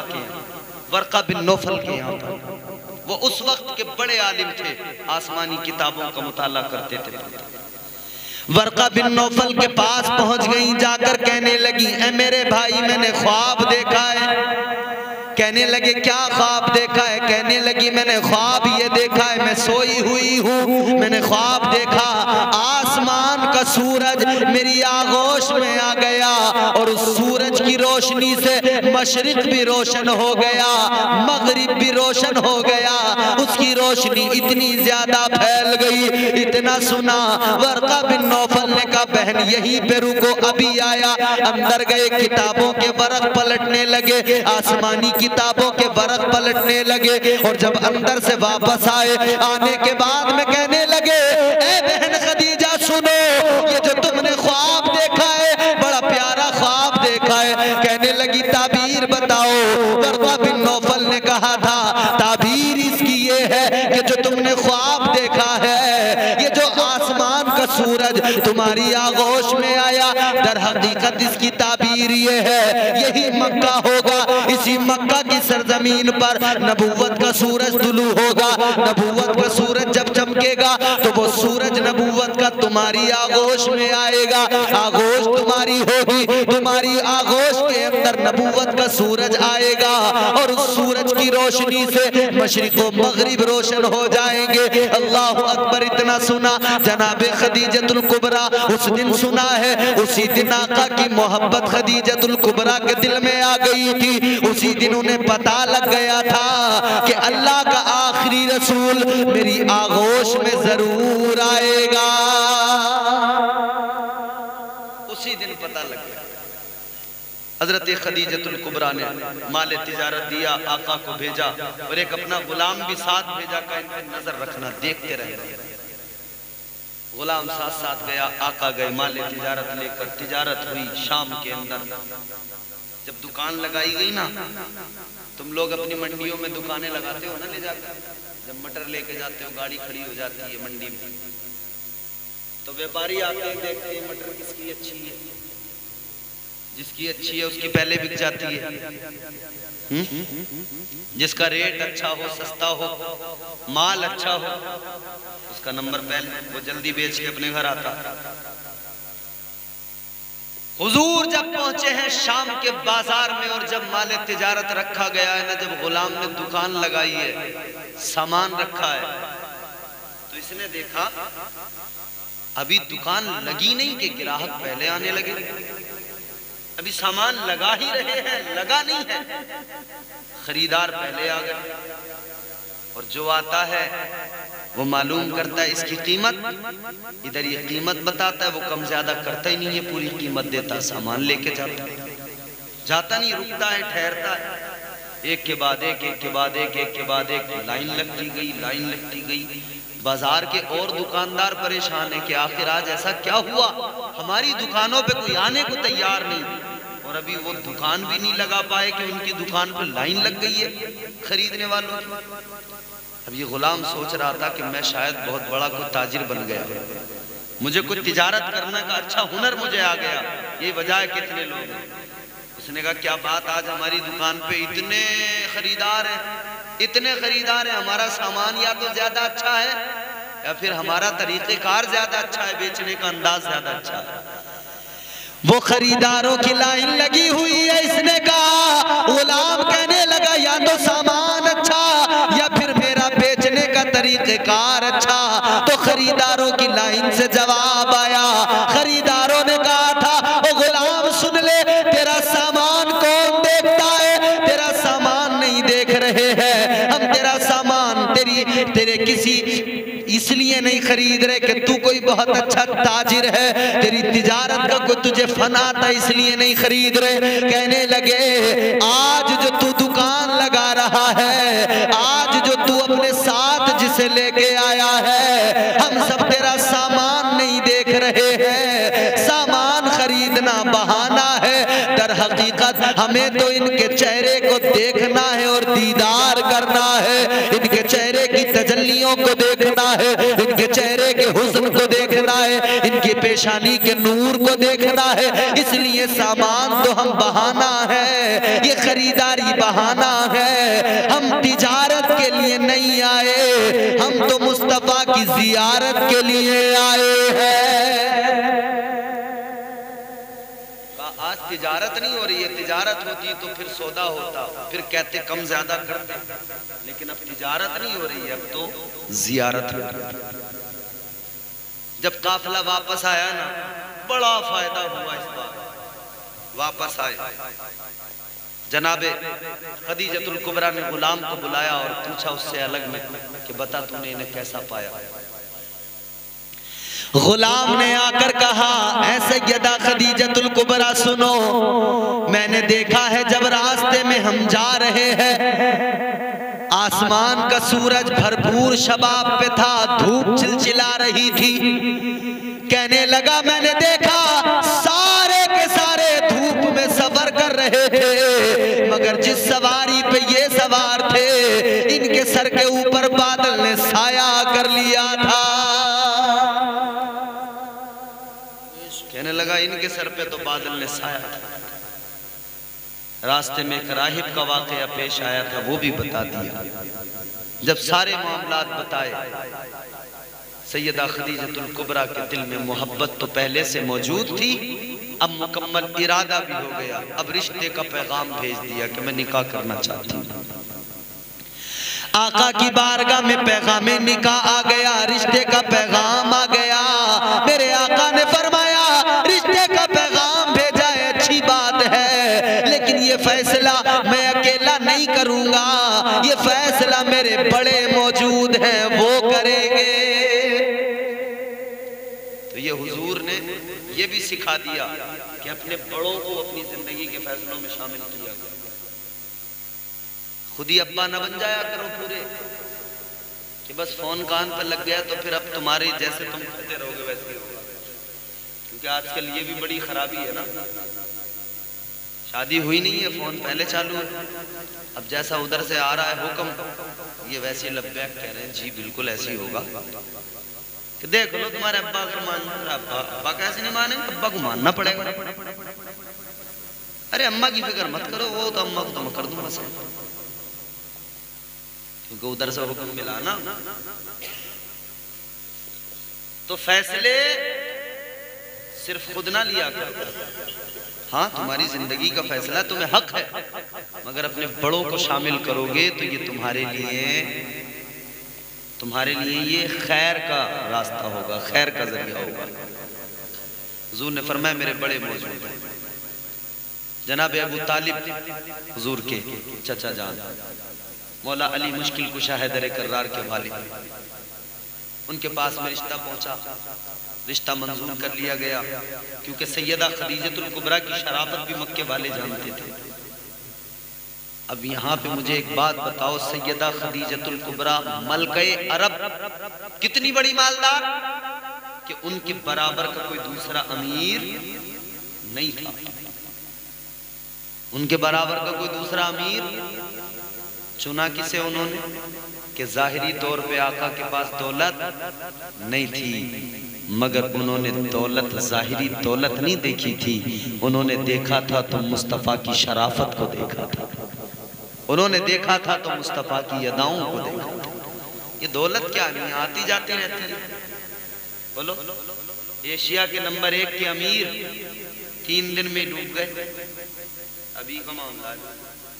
वर्का बिन नौफल के यहाँ पर। वो उस वक्त के बड़े आलिम थे, आसमानी किताबों का मुताला करते थे। वर्का बिन नौफल के पास पहुंच गई, जाकर कहने लगी ऐ मेरे भाई मैंने ख्वाब देखा है। कहने लगे क्या ख्वाब देखा है? कहने लगी मैंने ख्वाब ये देखा है, मैं सोई हुई हूँ, मैंने ख्वाब देखा आसमान का सूरज मेरी आगोश में आ गया और उस सूरज की रोशनी से मशरिक भी रोशन हो गया, मगरिब भी रोशन हो गया। उसकी रोशनी इतनी ज्यादा फैल गई, इतना सुना। वर्का बिन नौफल ने कहा बहन यहीं पे रुको, अभी आया। अंदर गए, किताबों के वरक पलटने लगे, आसमानी किताबों के वरक पलटने लगे और जब अंदर से वापस आए, आने के बाद में कहने लगे ए बहन खदीजा सुनो, ये जो तुमने ख्वाब देखा है बड़ा प्यारा ख्वाब देखा है। कहने लगी ताबीर बताओ। वर्का बिन नौफल ने कहा था ताबीर इसकी ये है कि जो तुमने ख्वाब देखा है, ये जो आसमान का सूरज तुम्हारी आगोश में आया, दर हकीकत इसकी ताबीर ये है यही मक्का होगा, इसी मक्का की सरजमीन पर नबूवत का सूरज तुलू होगा। नबूवत का सूरज जब चमकेगा तो वो सूरज नबूवत का तुम्हारी आगोश में आएगा, आगोश तुम्हारी होगी, तुम्हारी आगोश के अंदर नबूवत का सूरज आएगा और उस सूरज की रोशनी से मशरिक व मगरिब रोशन हो जाएंगे। अल्लाह अकबर। इतना सुना जनाबे खदीजतुल कुबरा उस दिन सुना है, उसी दिन आका की मोहब्बत खदीजतुल कुबरा के दिल में आ गई थी। उसी दिन उन्हें पता लग गया था कि अल्लाह का आखिरी रसूल मेरी आगोश में जरूर आएगा। उसी दिन पता लग गया। हजरत खदीजतुल कुबरा ने माले तिजारत दिया, आका को भेजा और एक अपना गुलाम भी साथ भेजा का इन पर नजर रखना, देखते रहना। गुलाम साथ साथ गया, आका गए, माले तिजारत लेकर तिजारत हुई। शाम के अंदर जब दुकान लगाई गई ना, तुम लोग अपनी मंडियों में दुकानें लगाते हो ना ले जाकर, जब मटर लेके जाते हो गाड़ी खड़ी हो जाती है मंडी में, तो व्यापारी आते हैं, देखते हैं मटर किसकी अच्छी है, जिसकी अच्छी है उसकी पहले बिक जाती है। जिसका रेट अच्छा हो, सस्ता हो, माल अच्छा हो, उसका नंबर पहले, वो जल्दी बेच के अपने घर आता। हुजूर जब पहुंचे हैं शाम के बाजार में और जब माले तिजारत रखा गया है ना, जब गुलाम ने दुकान लगाई है, सामान रखा है, तो इसने देखा अभी दुकान लगी नहीं कि ग्राहक पहले आने लगे। अभी सामान लगा ही रहे हैं, लगा नहीं है, खरीदार पहले आ गए। और जो आता है वो मालूम करता है इसकी कीमत, इधर ये कीमत बताता है, वो कम ज्यादा करता ही नहीं है, पूरी कीमत देता है, सामान लेके जाता नहीं, रुकता है, ठहरता है। एक के बाद एक, एक के बाद एक, एक के बाद एक, लाइन लगती गई। बाजार के और दुकानदार परेशान है कि आखिर आज ऐसा क्या हुआ, हमारी दुकानों पे कोई आने को तैयार नहीं, और अभी वो दुकान भी नहीं लगा पाए कि उनकी दुकान पर लाइन लग गई है खरीदने वालों की। अब ये गुलाम सोच रहा था कि मैं शायद बहुत बड़ा कोई ताजिर बन गया, मुझे कुछ तिजारत करने का अच्छा हुनर मुझे आ गया, ये वजह है कितने लोग हैं। उसने कहा क्या बात, आज हमारी दुकान पे इतने खरीदार हैं, हमारा सामान या तो ज्यादा अच्छा है या फिर हमारा तरीक़ेकार ज्यादा अच्छा है, बेचने का अंदाज ज्यादा अच्छा है। वो खरीदारों की लाइन लगी हुई है। इसने कहा, गुलाम कहने लगा या तो सामान अच्छा या फिर मेरा बेचने का तरीक़ेकार अच्छा। तो खरीदारों की लाइन से जवाब आया। खरीदारों ने कहा था, ओ गुलाम सुन ले, तेरा सामान कौन देखता है? तेरा सामान नहीं देख रहे हैं हम, तेरा सामान तेरे किसी इसलिए नहीं खरीद रहे कि तू कोई बहुत अच्छा ताजिर है, तेरी तिजारत का कोई तुझे फन आता इसलिए नहीं खरीद रहे। कहने लगे, आज जो तू दुकान लगा रहा है, आज जो तू अपने साथ जिसे लेके आया है, हम सब तेरा सामान नहीं देख रहे हैं। सामान खरीदना बहाना है, दर हकीकत हमें तो इनके चेहरे को देखना है और दीदार करना है, इनके चेहरे की तजल्लियों को देखना है, इनके चेहरे के हुस्न को देखना है, इनकी पेशानी के नूर को देखना है। इसलिए सामान तो हम बहाना है, ये खरीदारी बहाना है। हम तिजारत के लिए नहीं आए, हम तो मुस्तफा की जियारत के लिए आए हैं। आज तिजारत नहीं हो रही है, तिजारत होती तो फिर सौदा होता, फिर कहते कम ज्यादा करते, लेकिन अब तिजारत नहीं हो रही है, अब तो जियारत हो रही है। जब काफिला वापस आया ना, बड़ा फायदा हुआ इस बार। वापस आए, जनाबे खदीजतुल कुबरा ने गुलाम को बुलाया और पूछा उससे अलग में कि बता तूने इन्हें कैसा पाया। गुलाम ने आकर कहा, ऐ सैयदा खदीजतुल कुबरा सुनो, मैंने देखा है जब रास्ते में हम जा रहे हैं, आसमान का सूरज भरपूर शबाब पे था, धूप चिलचिला रही थी। कहने लगा, मैंने देखा सारे के सारे धूप में सफर कर रहे थे, मगर जिस सवारी पे ये सवार थे, इनके सर के ऊपर बादल ने साया कर लिया था। कहने लगा, इनके सर पे तो बादल ने साया था। रास्ते में एक राहिब का वाकया पेश आया था, वो भी बता दिया। जब सारे मामलात बताए, सैयदा खदीजतुल कुबरा के दिल में मोहब्बत तो पहले से मौजूद थी, अब मुकम्मल इरादा भी हो गया। अब रिश्ते का पैगाम भेज दिया कि मैं निकाह करना चाहती हूँ। आका की बारगाह में पैगाम निकाह आ गया, रिश्ते का पैगाम आ गया। मेरे आका ने फरमाया, रिश्ते का पैगाम भेजा है, अच्छी बात है, लेकिन ये फैसला मैं अकेला नहीं करूंगा, ये फैसला मेरे बड़े मौजूद हैं, वो करेंगे। तो ये हुजूर ने ये भी सिखा दिया कि अपने बड़ों को अपनी जिंदगी के फैसलों में शामिल किया करो। खुद ही अब्बा न बन जाया करो पूरे कि बस फोन कान पर लग गया तो फिर अब तुम्हारे जैसे तुम करते रहोगे वैसे ही होगा। क्योंकि आजकल ये भी बड़ी खराबी है ना, शादी हुई नहीं है, फोन पहले चालू है, अब जैसा उधर से आ रहा है हुक्म, ये वैसे लब्बैक कह रहे हैं, जी बिल्कुल ऐसे ही होगा। कि देख लो तुम्हारे अब्बा को मान, अब्बा कैसे नहीं मानेंगे, अब्बा को मानना पड़ेगा। अरे अम्मा की फिक्र मत करो, वो तो अम्मा को तो मैं कर दूंगा सब, क्योंकि उधर से हुक्म मिला ना। तो फैसले सिर्फ खुद ना लिया करो, हाँ तुम्हारी जिंदगी का फैसला तुम्हें हक है, मगर अपने बड़ों को शामिल करोगे तो ये तुम्हारे लिए ये खैर का रास्ता होगा, खैर का जरिया होगा। हुजूर ने फरमाया, मेरे बड़े मौजूद हैं। जनाब अबू तालिब हुजूर के चचा जान, मौला अली मुश्किल कुशा हैदर कर्रार के वालिद, उनके पास में रिश्ता पहुंचा, रिश्ता मंजूर कर लिया गया, क्योंकि सैयदा खदीजतुल कुबरा की शराफत भी मक्के वाले जानते थे। अब यहाँ पे मुझे एक बात बताओ, सैयदा खदीजतुल कुबरा मलके अरब कितनी बड़ी मालदार कि उनके बराबर का कोई दूसरा अमीर नहीं था, उनके बराबर का कोई दूसरा अमीर चुना किसे उन्होंने कि जाहिरी तौर पे आका के पास दौलत नहीं थी, मगर उन्होंने दौलत जाहिरी दौलत नहीं देखी थी, उन्होंने देखा था तो मुस्तफ़ा की शराफत को देखा था, उन्होंने देखा था तो मुस्तफ़ा की अदाओं को देखा था। ये दौलत क्या नहीं, आती जाती रहती है। बोलो, एशिया के नंबर 1 के अमीर 3 दिन में डूब गए। अभी का मामला है,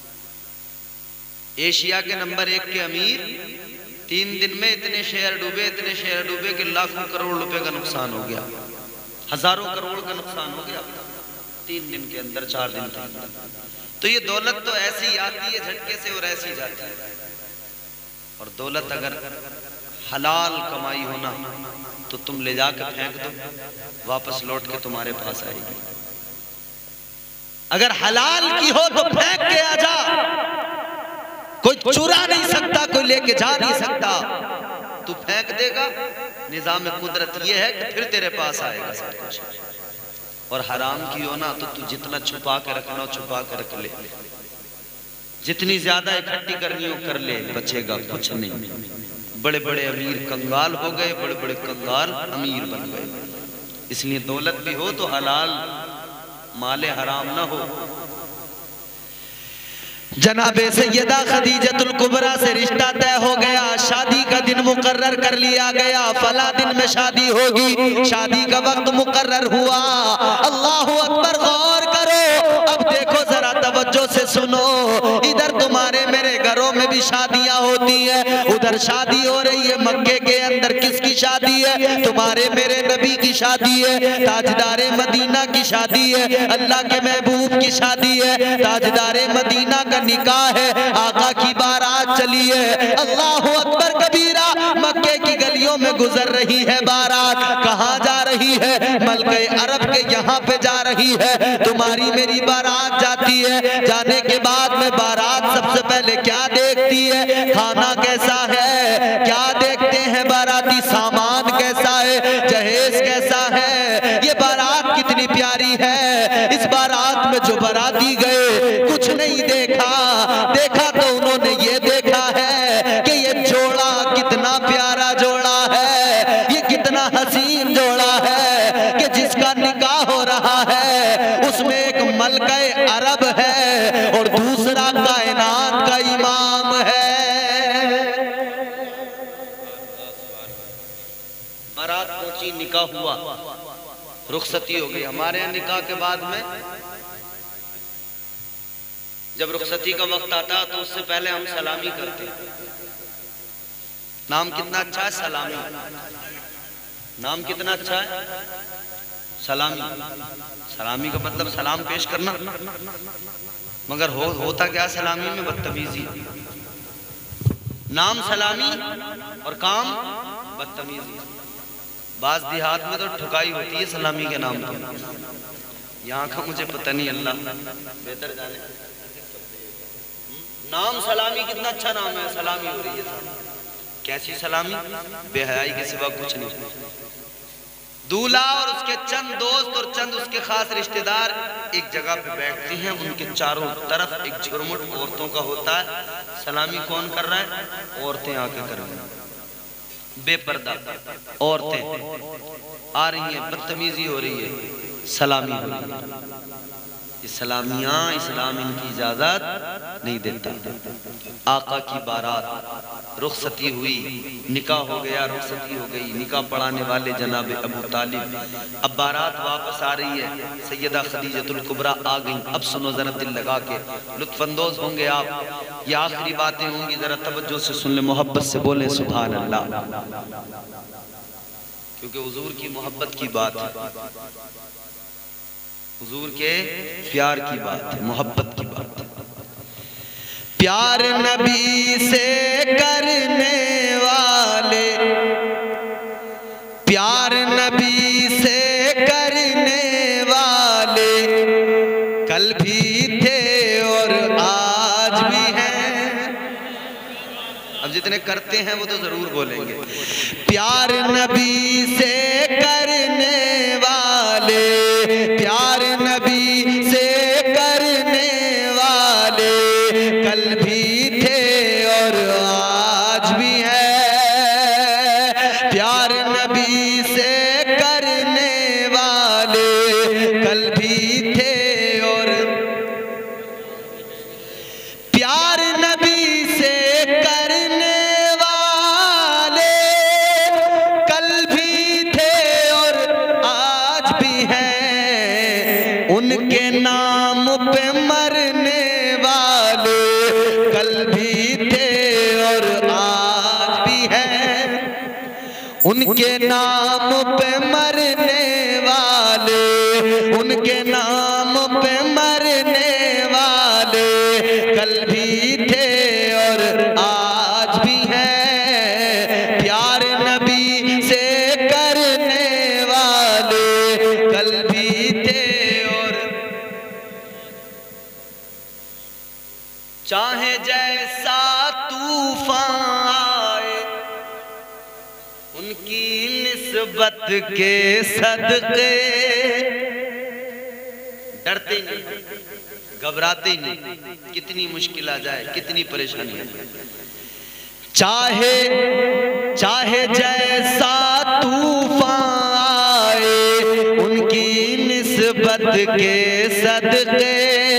एशिया के नंबर 1 के अमीर 3 दिन में इतने शेयर डूबे कि लाखों करोड़ रुपए का नुकसान हो गया, हजारों करोड़ का नुकसान हो गया 3 दिन के अंदर, 4 दिन के अंदर। तो ये दौलत तो ऐसी आती है झटके से और ऐसी जाती है। और दौलत अगर हलाल कमाई होना तो तुम ले जाकर फेंक दो, वापस लौट के तुम्हारे पास आएगी। अगर हलाल की हो तो फेंक के आ जा, कोई चुरा नहीं सकता, कोई लेके जा नहीं सकता, तू फेंक देगा। निजाम कुदरत ये है कि फिर तेरे पास आएगा सब कुछ। और हराम की हो ना तो तू जितना छुपा के रखना छुपा के रख ले, जितनी ज्यादा इकट्ठी करनी हो कर ले, बचेगा कुछ नहीं। बड़े बड़े अमीर कंगाल हो गए, बड़े बड़े कंगाल अमीर बन गए। इसलिए दौलत भी हो तो हलाल, माले हराम ना हो। जनाबे सैयदा खदीजतुल कुबरा से रिश्ता तय हो गया, शादी का दिन मुकर्रर कर लिया गया, फला दिन में शादी होगी, शादी का वक्त मुकर्रर हुआ। अल्लाहु अकबर, गौर करो, अब देखो जरा तवज्जो से सुनो। इधर तुम्हारे मेरे घरों में भी शादियां होती है, उधर शादी हो रही है। मक्के के अंदर किसकी शादी है? तुम्हारे मेरे नबी की शादी है, ताजदारे मदीना की शादी है, अल्लाह के महबूब की शादी है, ताजदारे मदीना का निकाह है, आका की बारात चली है। अल्लाहु अकबर कबीरा, मक्के की गलियों में गुजर रही है बारात। कहाँ जा रही है? मलके अरब के यहाँ पे जा रही है। तुम्हारी मेरी बारात जाती है, जाने के बाद में बारात सबसे पहले क्या देखती है? खाना कैसा है? क्या देखते हैं बाराती? सामान कैसा है? जहेज कैसा है? ये बारात कितनी प्यारी है। इस बारात में जो बाराती गए कुछ नहीं देखा, देखा तो उन्होंने ये देखा है कि ये जोड़ा कितना प्यारा जोड़ा है, ये कितना हसीन जोड़ा है कि जिसका निकाह हो रहा है उसमें एक मलके अरब है और दूसरा कायनात का इमाम है। बारात पहुंची, निकाह हुआ, रुखसती हो गई। हमारे यहाँ निकाह के बाद में जब रुखसती का वक्त आता तो उससे पहले हम सलामी करते। नाम कितना अच्छा है, सलामी। नाम कितना अच्छा है, सलामी। सलामी का मतलब सलाम पेश करना, मगर होता क्या सलामी में? बदतमीजी। नाम सलामी और काम बदतमीजी। बाज देहात में तो ठुकाई होती है सलामी के नाम पर, यहाँ का मुझे पता नहीं, अल्लाह बेहतर जाने। नाम सलामी कितना अच्छा नाम है, सलामी हो रही है। कैसी सलामी? बेहयाई के सिवा कुछ नहीं। दूल्हा और उसके चंद दोस्त और चंद उसके खास रिश्तेदार एक जगह पे बैठते हैं, उनके चारों तरफ एक झुरमुट औरतों का होता है। सलामी कौन कर रहा है? औरतें आके कर रही हैं, बेपर्दा औरतें आ रही हैं, बदतमीजी हो रही है, सलामी हो रही है। ये सलामियां इस्लाम इनकी इजाजत नहीं देता। आका की बारात, रुखसती हुई, निकाह हो गया, रुखसती हो गई, निकाह पढ़ाने वाले जनाब अबू तालिब। अब बारात वापस आ रही है, सैयदा खदीजतुल कुबरा आ गई। अब सुनो जरा, दिल लगा के लुत्फानंदोज होंगे आप। ये आखिरी बातें होंगी, जरा तवज्जो से सुन ले, मोहब्बत से बोले सुभान अल्लाह, क्योंकि हुजूर की मोहब्बत की बात है, हुजूर के प्यार की बात है, मोहब्बत की बात है। प्यार नबी से करने वाले, प्यार नबी से करने वाले कल भी थे और आज भी हैं। अब जितने करते हैं वो तो जरूर बोलेंगे। प्यार नबी से करने वाले, प्यार नबी से करने वाले कल भी थे और आज भी हैं। प्यार नबी से करने वाले कल भी थे और प्यार नबी से करने वाले उनके नाम पे मरने वाले, उनके नाम पे मरने वाले कल भी थे और आज भी हैं। प्यार नबी से करने वाले कल भी थे और चाहे जैसा तूफान आए, उनकी निस्बत के सदके डरते नहीं, घबराते नहीं, कितनी मुश्किल आ जाए, कितनी परेशानी आ जाए। चाहे चाहे जैसा तूफान आए, उनकी निस्बत के सदके,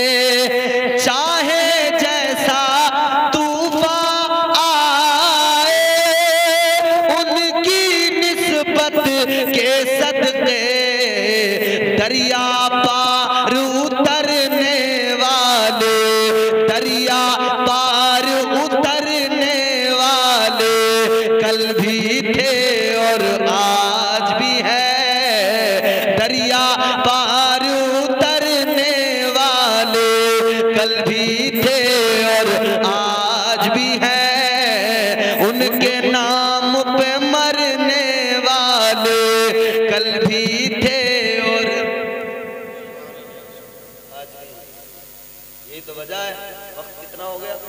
चाहे जैसा तूफान आए, उनकी निस्बत के सदके दरिया पार उतरने वाले, दरिया पार उतरने वाले कल भी थे और आज भी है। दरिया पार उतरने वाले कल भी थे और आज भी है। उनके नाम पे मरने वाले कल भी थे और आज भी। यही तो वजह है। वक्त कितना हो गया?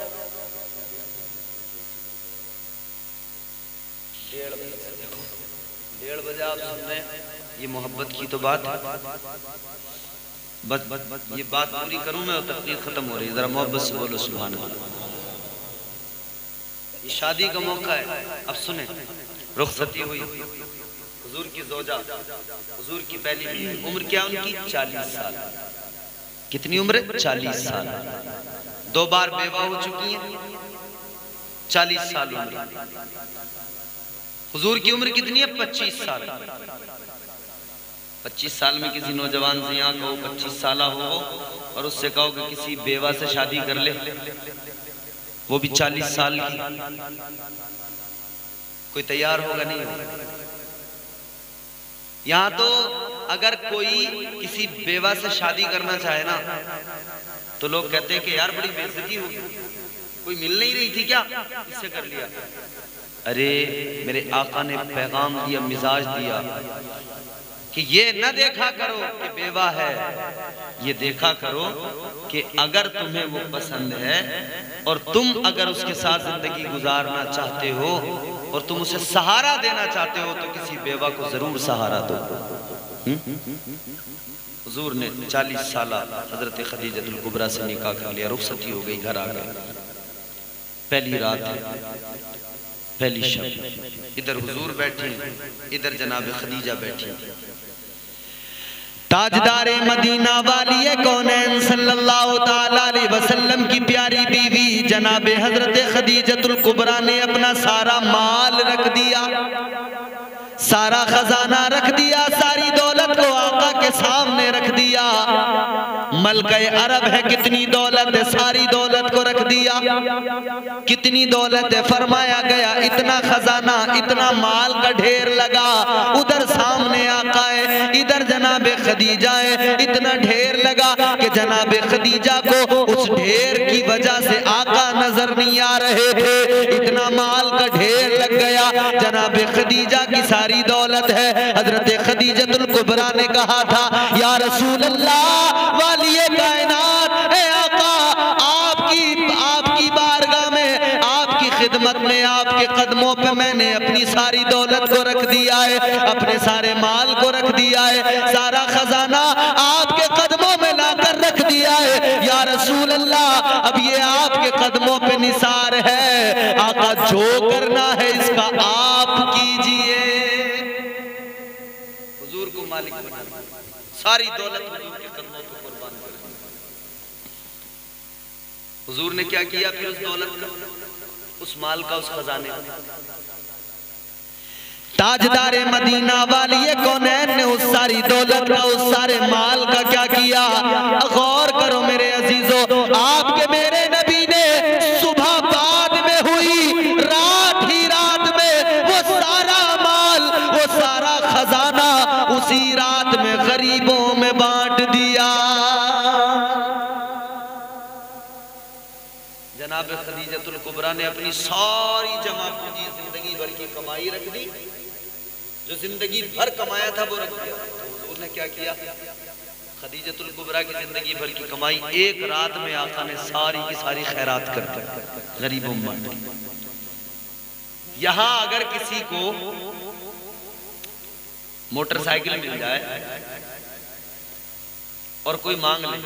1:30 बजे आप सुन रहे हैं। ये मोहब्बत की तो बात है। बस ये बात पूरी करूं मैं और तकरीर खत्म हो रही है। जरा मोहब्बत से बोलो सुभान अल्लाह। ये शादी का मौका है। अब सुने, रुखसती हुई हुजूर की ज़ौजा, हुजूर की पहली उम्र क्या उनकी? 40 साल। कितनी उम्र? 40 साल। 2 बार बेवा हो चुकी हैं। 40 साल उम्र। हुजूर की उम्र कितनी है? 25 साल। 25 साल में किसी नौजवान से यहाँ कहो 25 साल हो और उससे कहो कि किसी बेवा से शादी कर ले, वो भी 40 साल की, कोई तैयार होगा? नहीं होगा। यहाँ तो अगर कोई किसी बेवा से शादी करना चाहे ना, तो लोग कहते हैं कि यार बड़ी बेइज्जती होगी, कोई मिल नहीं रही थी क्या, इससे कर लिया। अरे मेरे आका ने पैगाम दिया, मिजाज दिया कि ये न देखा करो कि बेवा है, ये देखा करो कि अगर तुम्हें वो पसंद है और तुम अगर उसके साथ जिंदगी गुजारना चाहते हो और तुम उसे सहारा देना चाहते हो तो किसी बेवा को जरूर सहारा दो। हुजूर ने 40 साल हजरत खदीजतुल कुबरा से निकाह कर लिया। रुखसती हो गई, घर आ गए। पहली रात है, पहली शब। इधर हुजूर बैठे, इधर जनाब खदीजा बैठी। ताजदारे मदीना वाली कौनैन सल्लल्लाहु ताला अलैहि वसल्लम की प्यारी बीवी जनाब हजरत खदीजतुल कुबरा ने अपना सारा माल रख दिया, सारा खजाना रख दिया, सारी दौलत को आका के सामने रख दिया। मलका अरब है, कितनी दौलत है, सारी दौलत को रख दिया। कितनी दौलत है? फरमाया गया इतना खजाना, इतना माल का ढेर लगा। उधर सामने आका है, इधर जनाब खदीजा है। इतना ढेर लगा कि जनाब खदीजा को उस ढेर की वजह से आका नजर नहीं आ रहे थे। इतना माल का ढेर लग गया। जनाब खदीजा की सारी दौलत है। हजरत खदीजतुल कुबरा ने कहा था, या रसूल अल्लाह, वालिए कायनात, ए आका, आपकी बारगाह में, आपकी खिदमत में, आपके कदमों पे मैंने अपनी सारी दौलत को रख दिया है, अपने सारे माल को रख दिया है, सारा खजाना आपके कदमों में लाकर रख दिया है। या रसूल अल्लाह, अब ये आपके कदमों पे निसार है। आका, जो करना है इसका आप कीजिए। हुजूर को मालिक बना, सारी दौलत हुजूर के कदमों पे कुर्बान कर दी। हुजूर ने क्या किया फिर उस दौलत का, उस माल का, उस खजाने का? ताजदारे मदीना वाली कौनैन ने उस सारी दौलत का, उस सारे माल का क्या किया? गौर करो मेरे अजीजों, आपके मेरे नबी ने सुबह बाद में हुई, रात ही रात में वो सारा माल जनाब खदीजतुल कुबरा ने अपनी सारी जमा पूंजी जिंदगी भर की कमाई रख दी, जो जिंदगी भर कमाया था वो रख दिया। तो हुजूर ने क्या किया, खदीजतुल कुबरा की जिंदगी भर की कमाई एक रात में आका ने सारी की सारी खैरात कर दी, गरीबों में। यहां अगर किसी को मोटरसाइकिल मिल जाए और कोई मांग ले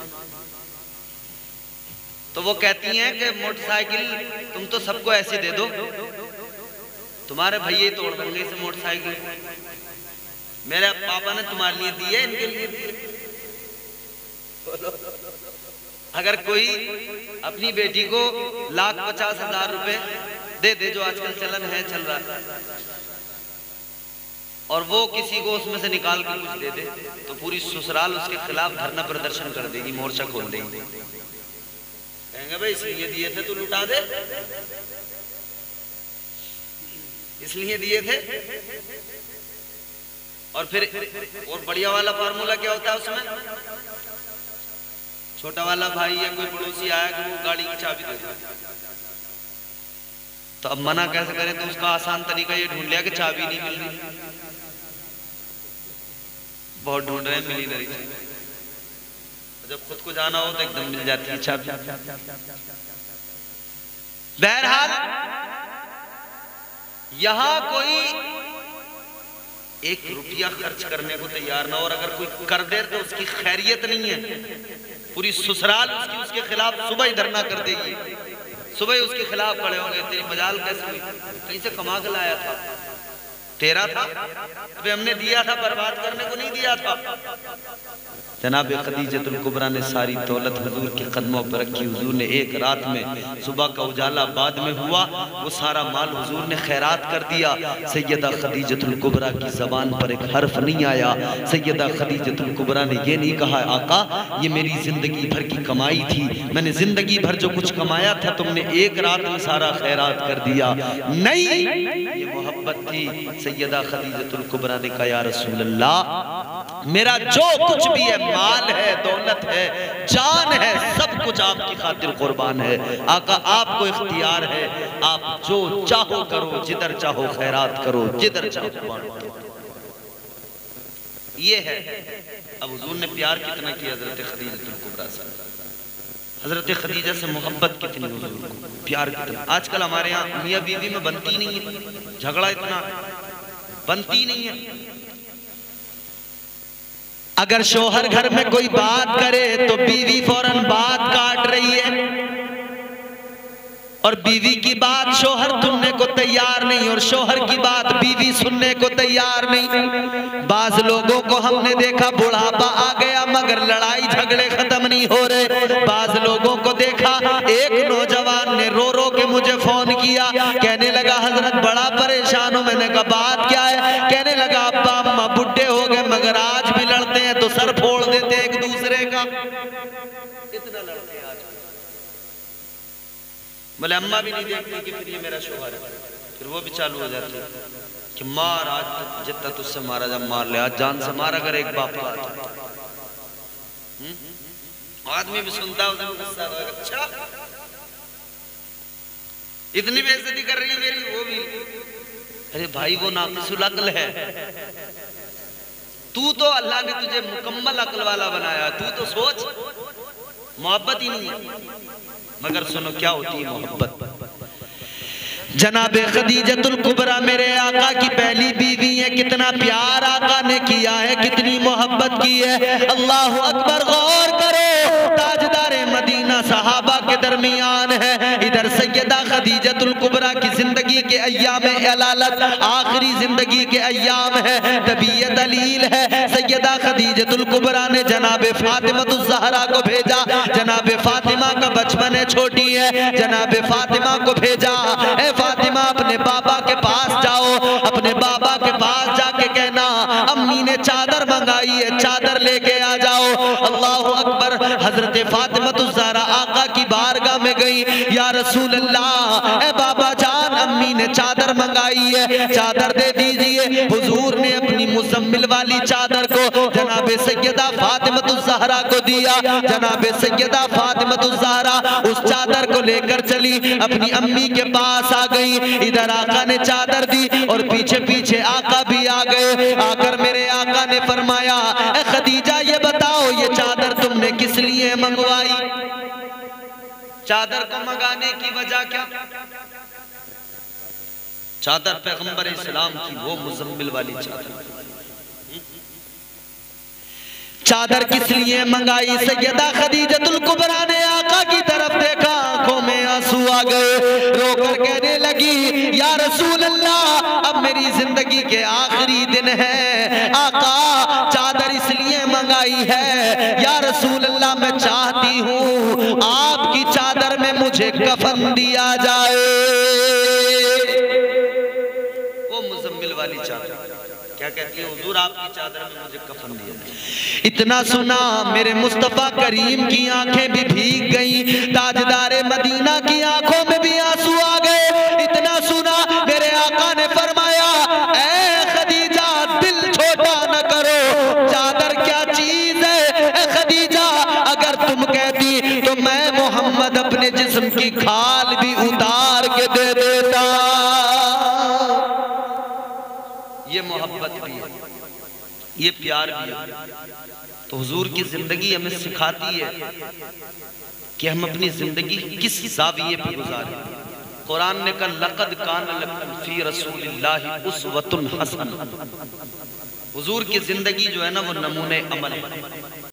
तो वो कहती हैं कि मोटरसाइकिल तुम तो सबको ऐसे दे दो, तुम्हारे भैया तोड़ देंगे इसे मोटरसाइकिल, मेरे पापा ने तुम्हारे लिए दी है, इनके लिए दी है। अगर कोई अपनी बेटी को 1,50,000 रुपए दे दे, जो आजकल चलन है, चल रहा है, और वो किसी को उसमें से निकाल के कुछ दे दे, तो पूरी ससुराल उसके खिलाफ धरना प्रदर्शन कर देगी, मोर्चा खोल देगी, कहेंगे भाई इसलिए दिए थे तो लुटा दे, इसलिए दिए थे। और फिर और बढ़िया वाला फार्मूला क्या होता है उसमें, छोटा वाला भाई या कोई पड़ोसी आया कि वो गाड़ी की चाबी दे दे, तो अब मना कैसे करें, तो उसका आसान तरीका ये ढूंढ लिया कि चाबी नहीं मिल रही, बहुत ढूंढ रहे हैं, मिली नहीं, जब खुद को जाना हो तो एकदम मिल जाती है चाबी। बहरहाल यहां कोई 1 रुपया खर्च करने को तैयार ना, और अगर कोई कर दे तो उसकी खैरियत नहीं है, पूरी ससुराल उसके खिलाफ सुबह ही धरना कर देगी, सुबह ही उसके खिलाफ खड़े होंगे, तेरी मजाल कैसे हुई, कहीं से कमा के लाया था, तेरा था, अबे हमने दिया था, बर्बाद करने को नहीं दिया था। जनाब खदीजतुल कुबरा ने सारी दौलत हुजूर के कदमों पर रखी, हुजूर ने एक रात में, सुबह का उजाला बाद में हुआ, वो सारा माल हुजूर ने खैरात कर दिया। सैयदा खदीजतुल कुबरा की ज़बान पर एक हर्फ नहीं आया, सैयदा खदीजतुल कुबरा ने ये नहीं कहा आका ये मेरी जिंदगी भर की कमाई थी, मैंने जिंदगी भर जो कुछ कमाया था तुमने एक रात में सारा खैरात कर दिया, नहीं, ये मोहब्बत थी। सैयदा खदीजतुल कुबरा ने कहा या रसूल अल्लाह मेरा जो कुछ भी है, माल है, दौलत है, जान है, सब कुछ आपकी खातिर कुर्बान है। आका आपको इख्तियार है, आप जो चाहो करो, जिधर चाहो खैरात करो, जिधर चाहो बांटो। ये है अब हुजूर ने प्यार कितना किया हजरत खदीजतुल कुबरा से, हजरत खदीजा से मोहब्बत कितनी, हुजूर को प्यार कितना। आजकल हमारे यहाँ मियाँ बीवी में बनती नहीं है, झगड़ा इतना बनती नहीं है। अगर शोहर घर में कोई बात करे तो बीवी फौरन बात काट रही है, और बीवी की बात शोहर सुनने को तैयार नहीं, और शोहर की बात बीवी सुनने को तैयार नहीं। बाज लोगों को हमने देखा बुढ़ापा आ गया मगर लड़ाई झगड़े खत्म नहीं हो रहे। बाज लोगों को देखा, एक नौजवान ने रो रो के मुझे फोन किया, कहने लगा हजरत बड़ा परेशान हूं। मैंने कहा बात क्या है? कहने लगा अब्बा अम्मा बुढ़े हो गए मगर आज भी लड़ते हैं तो सर फोड़ देते एक दूसरे का, इतना लड़ते हैं आज। बोले अम्मा भी नहीं देखती कि फिर ये मेरा शोहर है, फिर वो भी चालू हो जाती है कि मार, आज जितना तुझसे मारा जा मार ले, आज जान से मार अगर एक बाप का आदमी भी सुनता है गुस्सा, अच्छा इतनी बेइज्जती कर रही है मेरी, वो भी। अरे भाई वो नाक़िसुल अक्ल है, तू तो अल्लाह ने तुझे मुकम्मल अक्ल वाला बनाया, तू तो सोच, मोहब्बत ही नहीं है। मगर सुनो क्या होती है मोहब्बत। जनाबे खदीजतुल कुबरा मेरे आका की पहली बीवी है, कितना प्यार आका ने किया है, कितनी मोहब्बत की है। अल्लाह अकबर, गौर करो, ताजदार मदीना सहाबा के दरमियान है। इधर सैयदा खदीजतुल कुबरा की जिंदगी के अय्याम अलालत, आखिरी जिंदगी के अय्याम है, तबीयत अलील है। सैयदा खदीजतुल कुबरा ने जनाबे फातिमातुज़ ज़हरा को भेजा, जनाबे फातिमा का बचपन है, छोटी है, जनाबे फातिमा को भेजा, फातिमा अपने बाबा के पास जाओ, अपने बाबा के पास जाके कहना अम्मी ने चादर मंगाई है, चादर लेके आ जाओ। अल्लाह अकबर। हजरत फातिमातुज़ ज़हरा आका की बारगाह में गई, या रसूल अल्लाह, ए बाबा जान अम्मी ने चादर मंगाई है, चादर दे दीजिए। हुजूर ने अपनी मुजम्मिल वाली चादर को जनाबे सैयदा फातिमतुज़्ज़हरा को दिया। जनाबे सैयदा फातिमतुज़्ज़हरा उस चादर को लेकर चली, अपनी अम्मी के पास आ गई। इधर आका ने चादर दी और पीछे पीछे आका भी आ गए। आकर मेरे आका ने फरमाया, ए खदीजा ये बताओ ये चादर तुमने किस लिए मंगवाई? चादर को मंगाने की वजह क्या? चादर पैगंबर इस्लाम की वो मुजम्मिल वाली चादर। चादर किस लिए मंगाई? सैयदा खदीजतुल कुबरा ने आका की तरफ देखा, आंखों में आंसू आ गए, रोकर कहने लगी, या रसूल अल्लाह अब मेरी जिंदगी के आखिरी दिन है, आका चादर इसलिए मंगाई है, या रसूल अल्लाह मैं चाहती हूँ आपकी चादर में मुझे कफन दिया जाए। वो मुजम्मिल वाली चादर क्या कहती है? हुजूर आपकी चादर में मुझे कफन दिया जाए। इतना सुना मेरे मुस्तफा करीम की आंखें भी भीग गईं, ताजदारे मदीना की आंखों में भी आंसू आ गए। इतना सुना मेरे आका ने फरमाया, ऐ खदीजा दिल छोटा न करो, चादर क्या चीज है? ऐ खदीजा अगर तुम कहती तो मैं मोहम्मद अपने जिस्म की खाल भी उतार के दे देता। ये मोहब्बत भी है, ये प्यार भी है। तो हुजूर की जिंदगी हमें सिखाती है कि हम अपनी जिंदगी किस ज़ाविये पे गुजारें। कुरान ने कहा लक़द कान लकुम फ़ी रसूलिल्लाहि उस्वतुन हसना। हुजूर की जिंदगी जो है ना वो नमूने अमल है।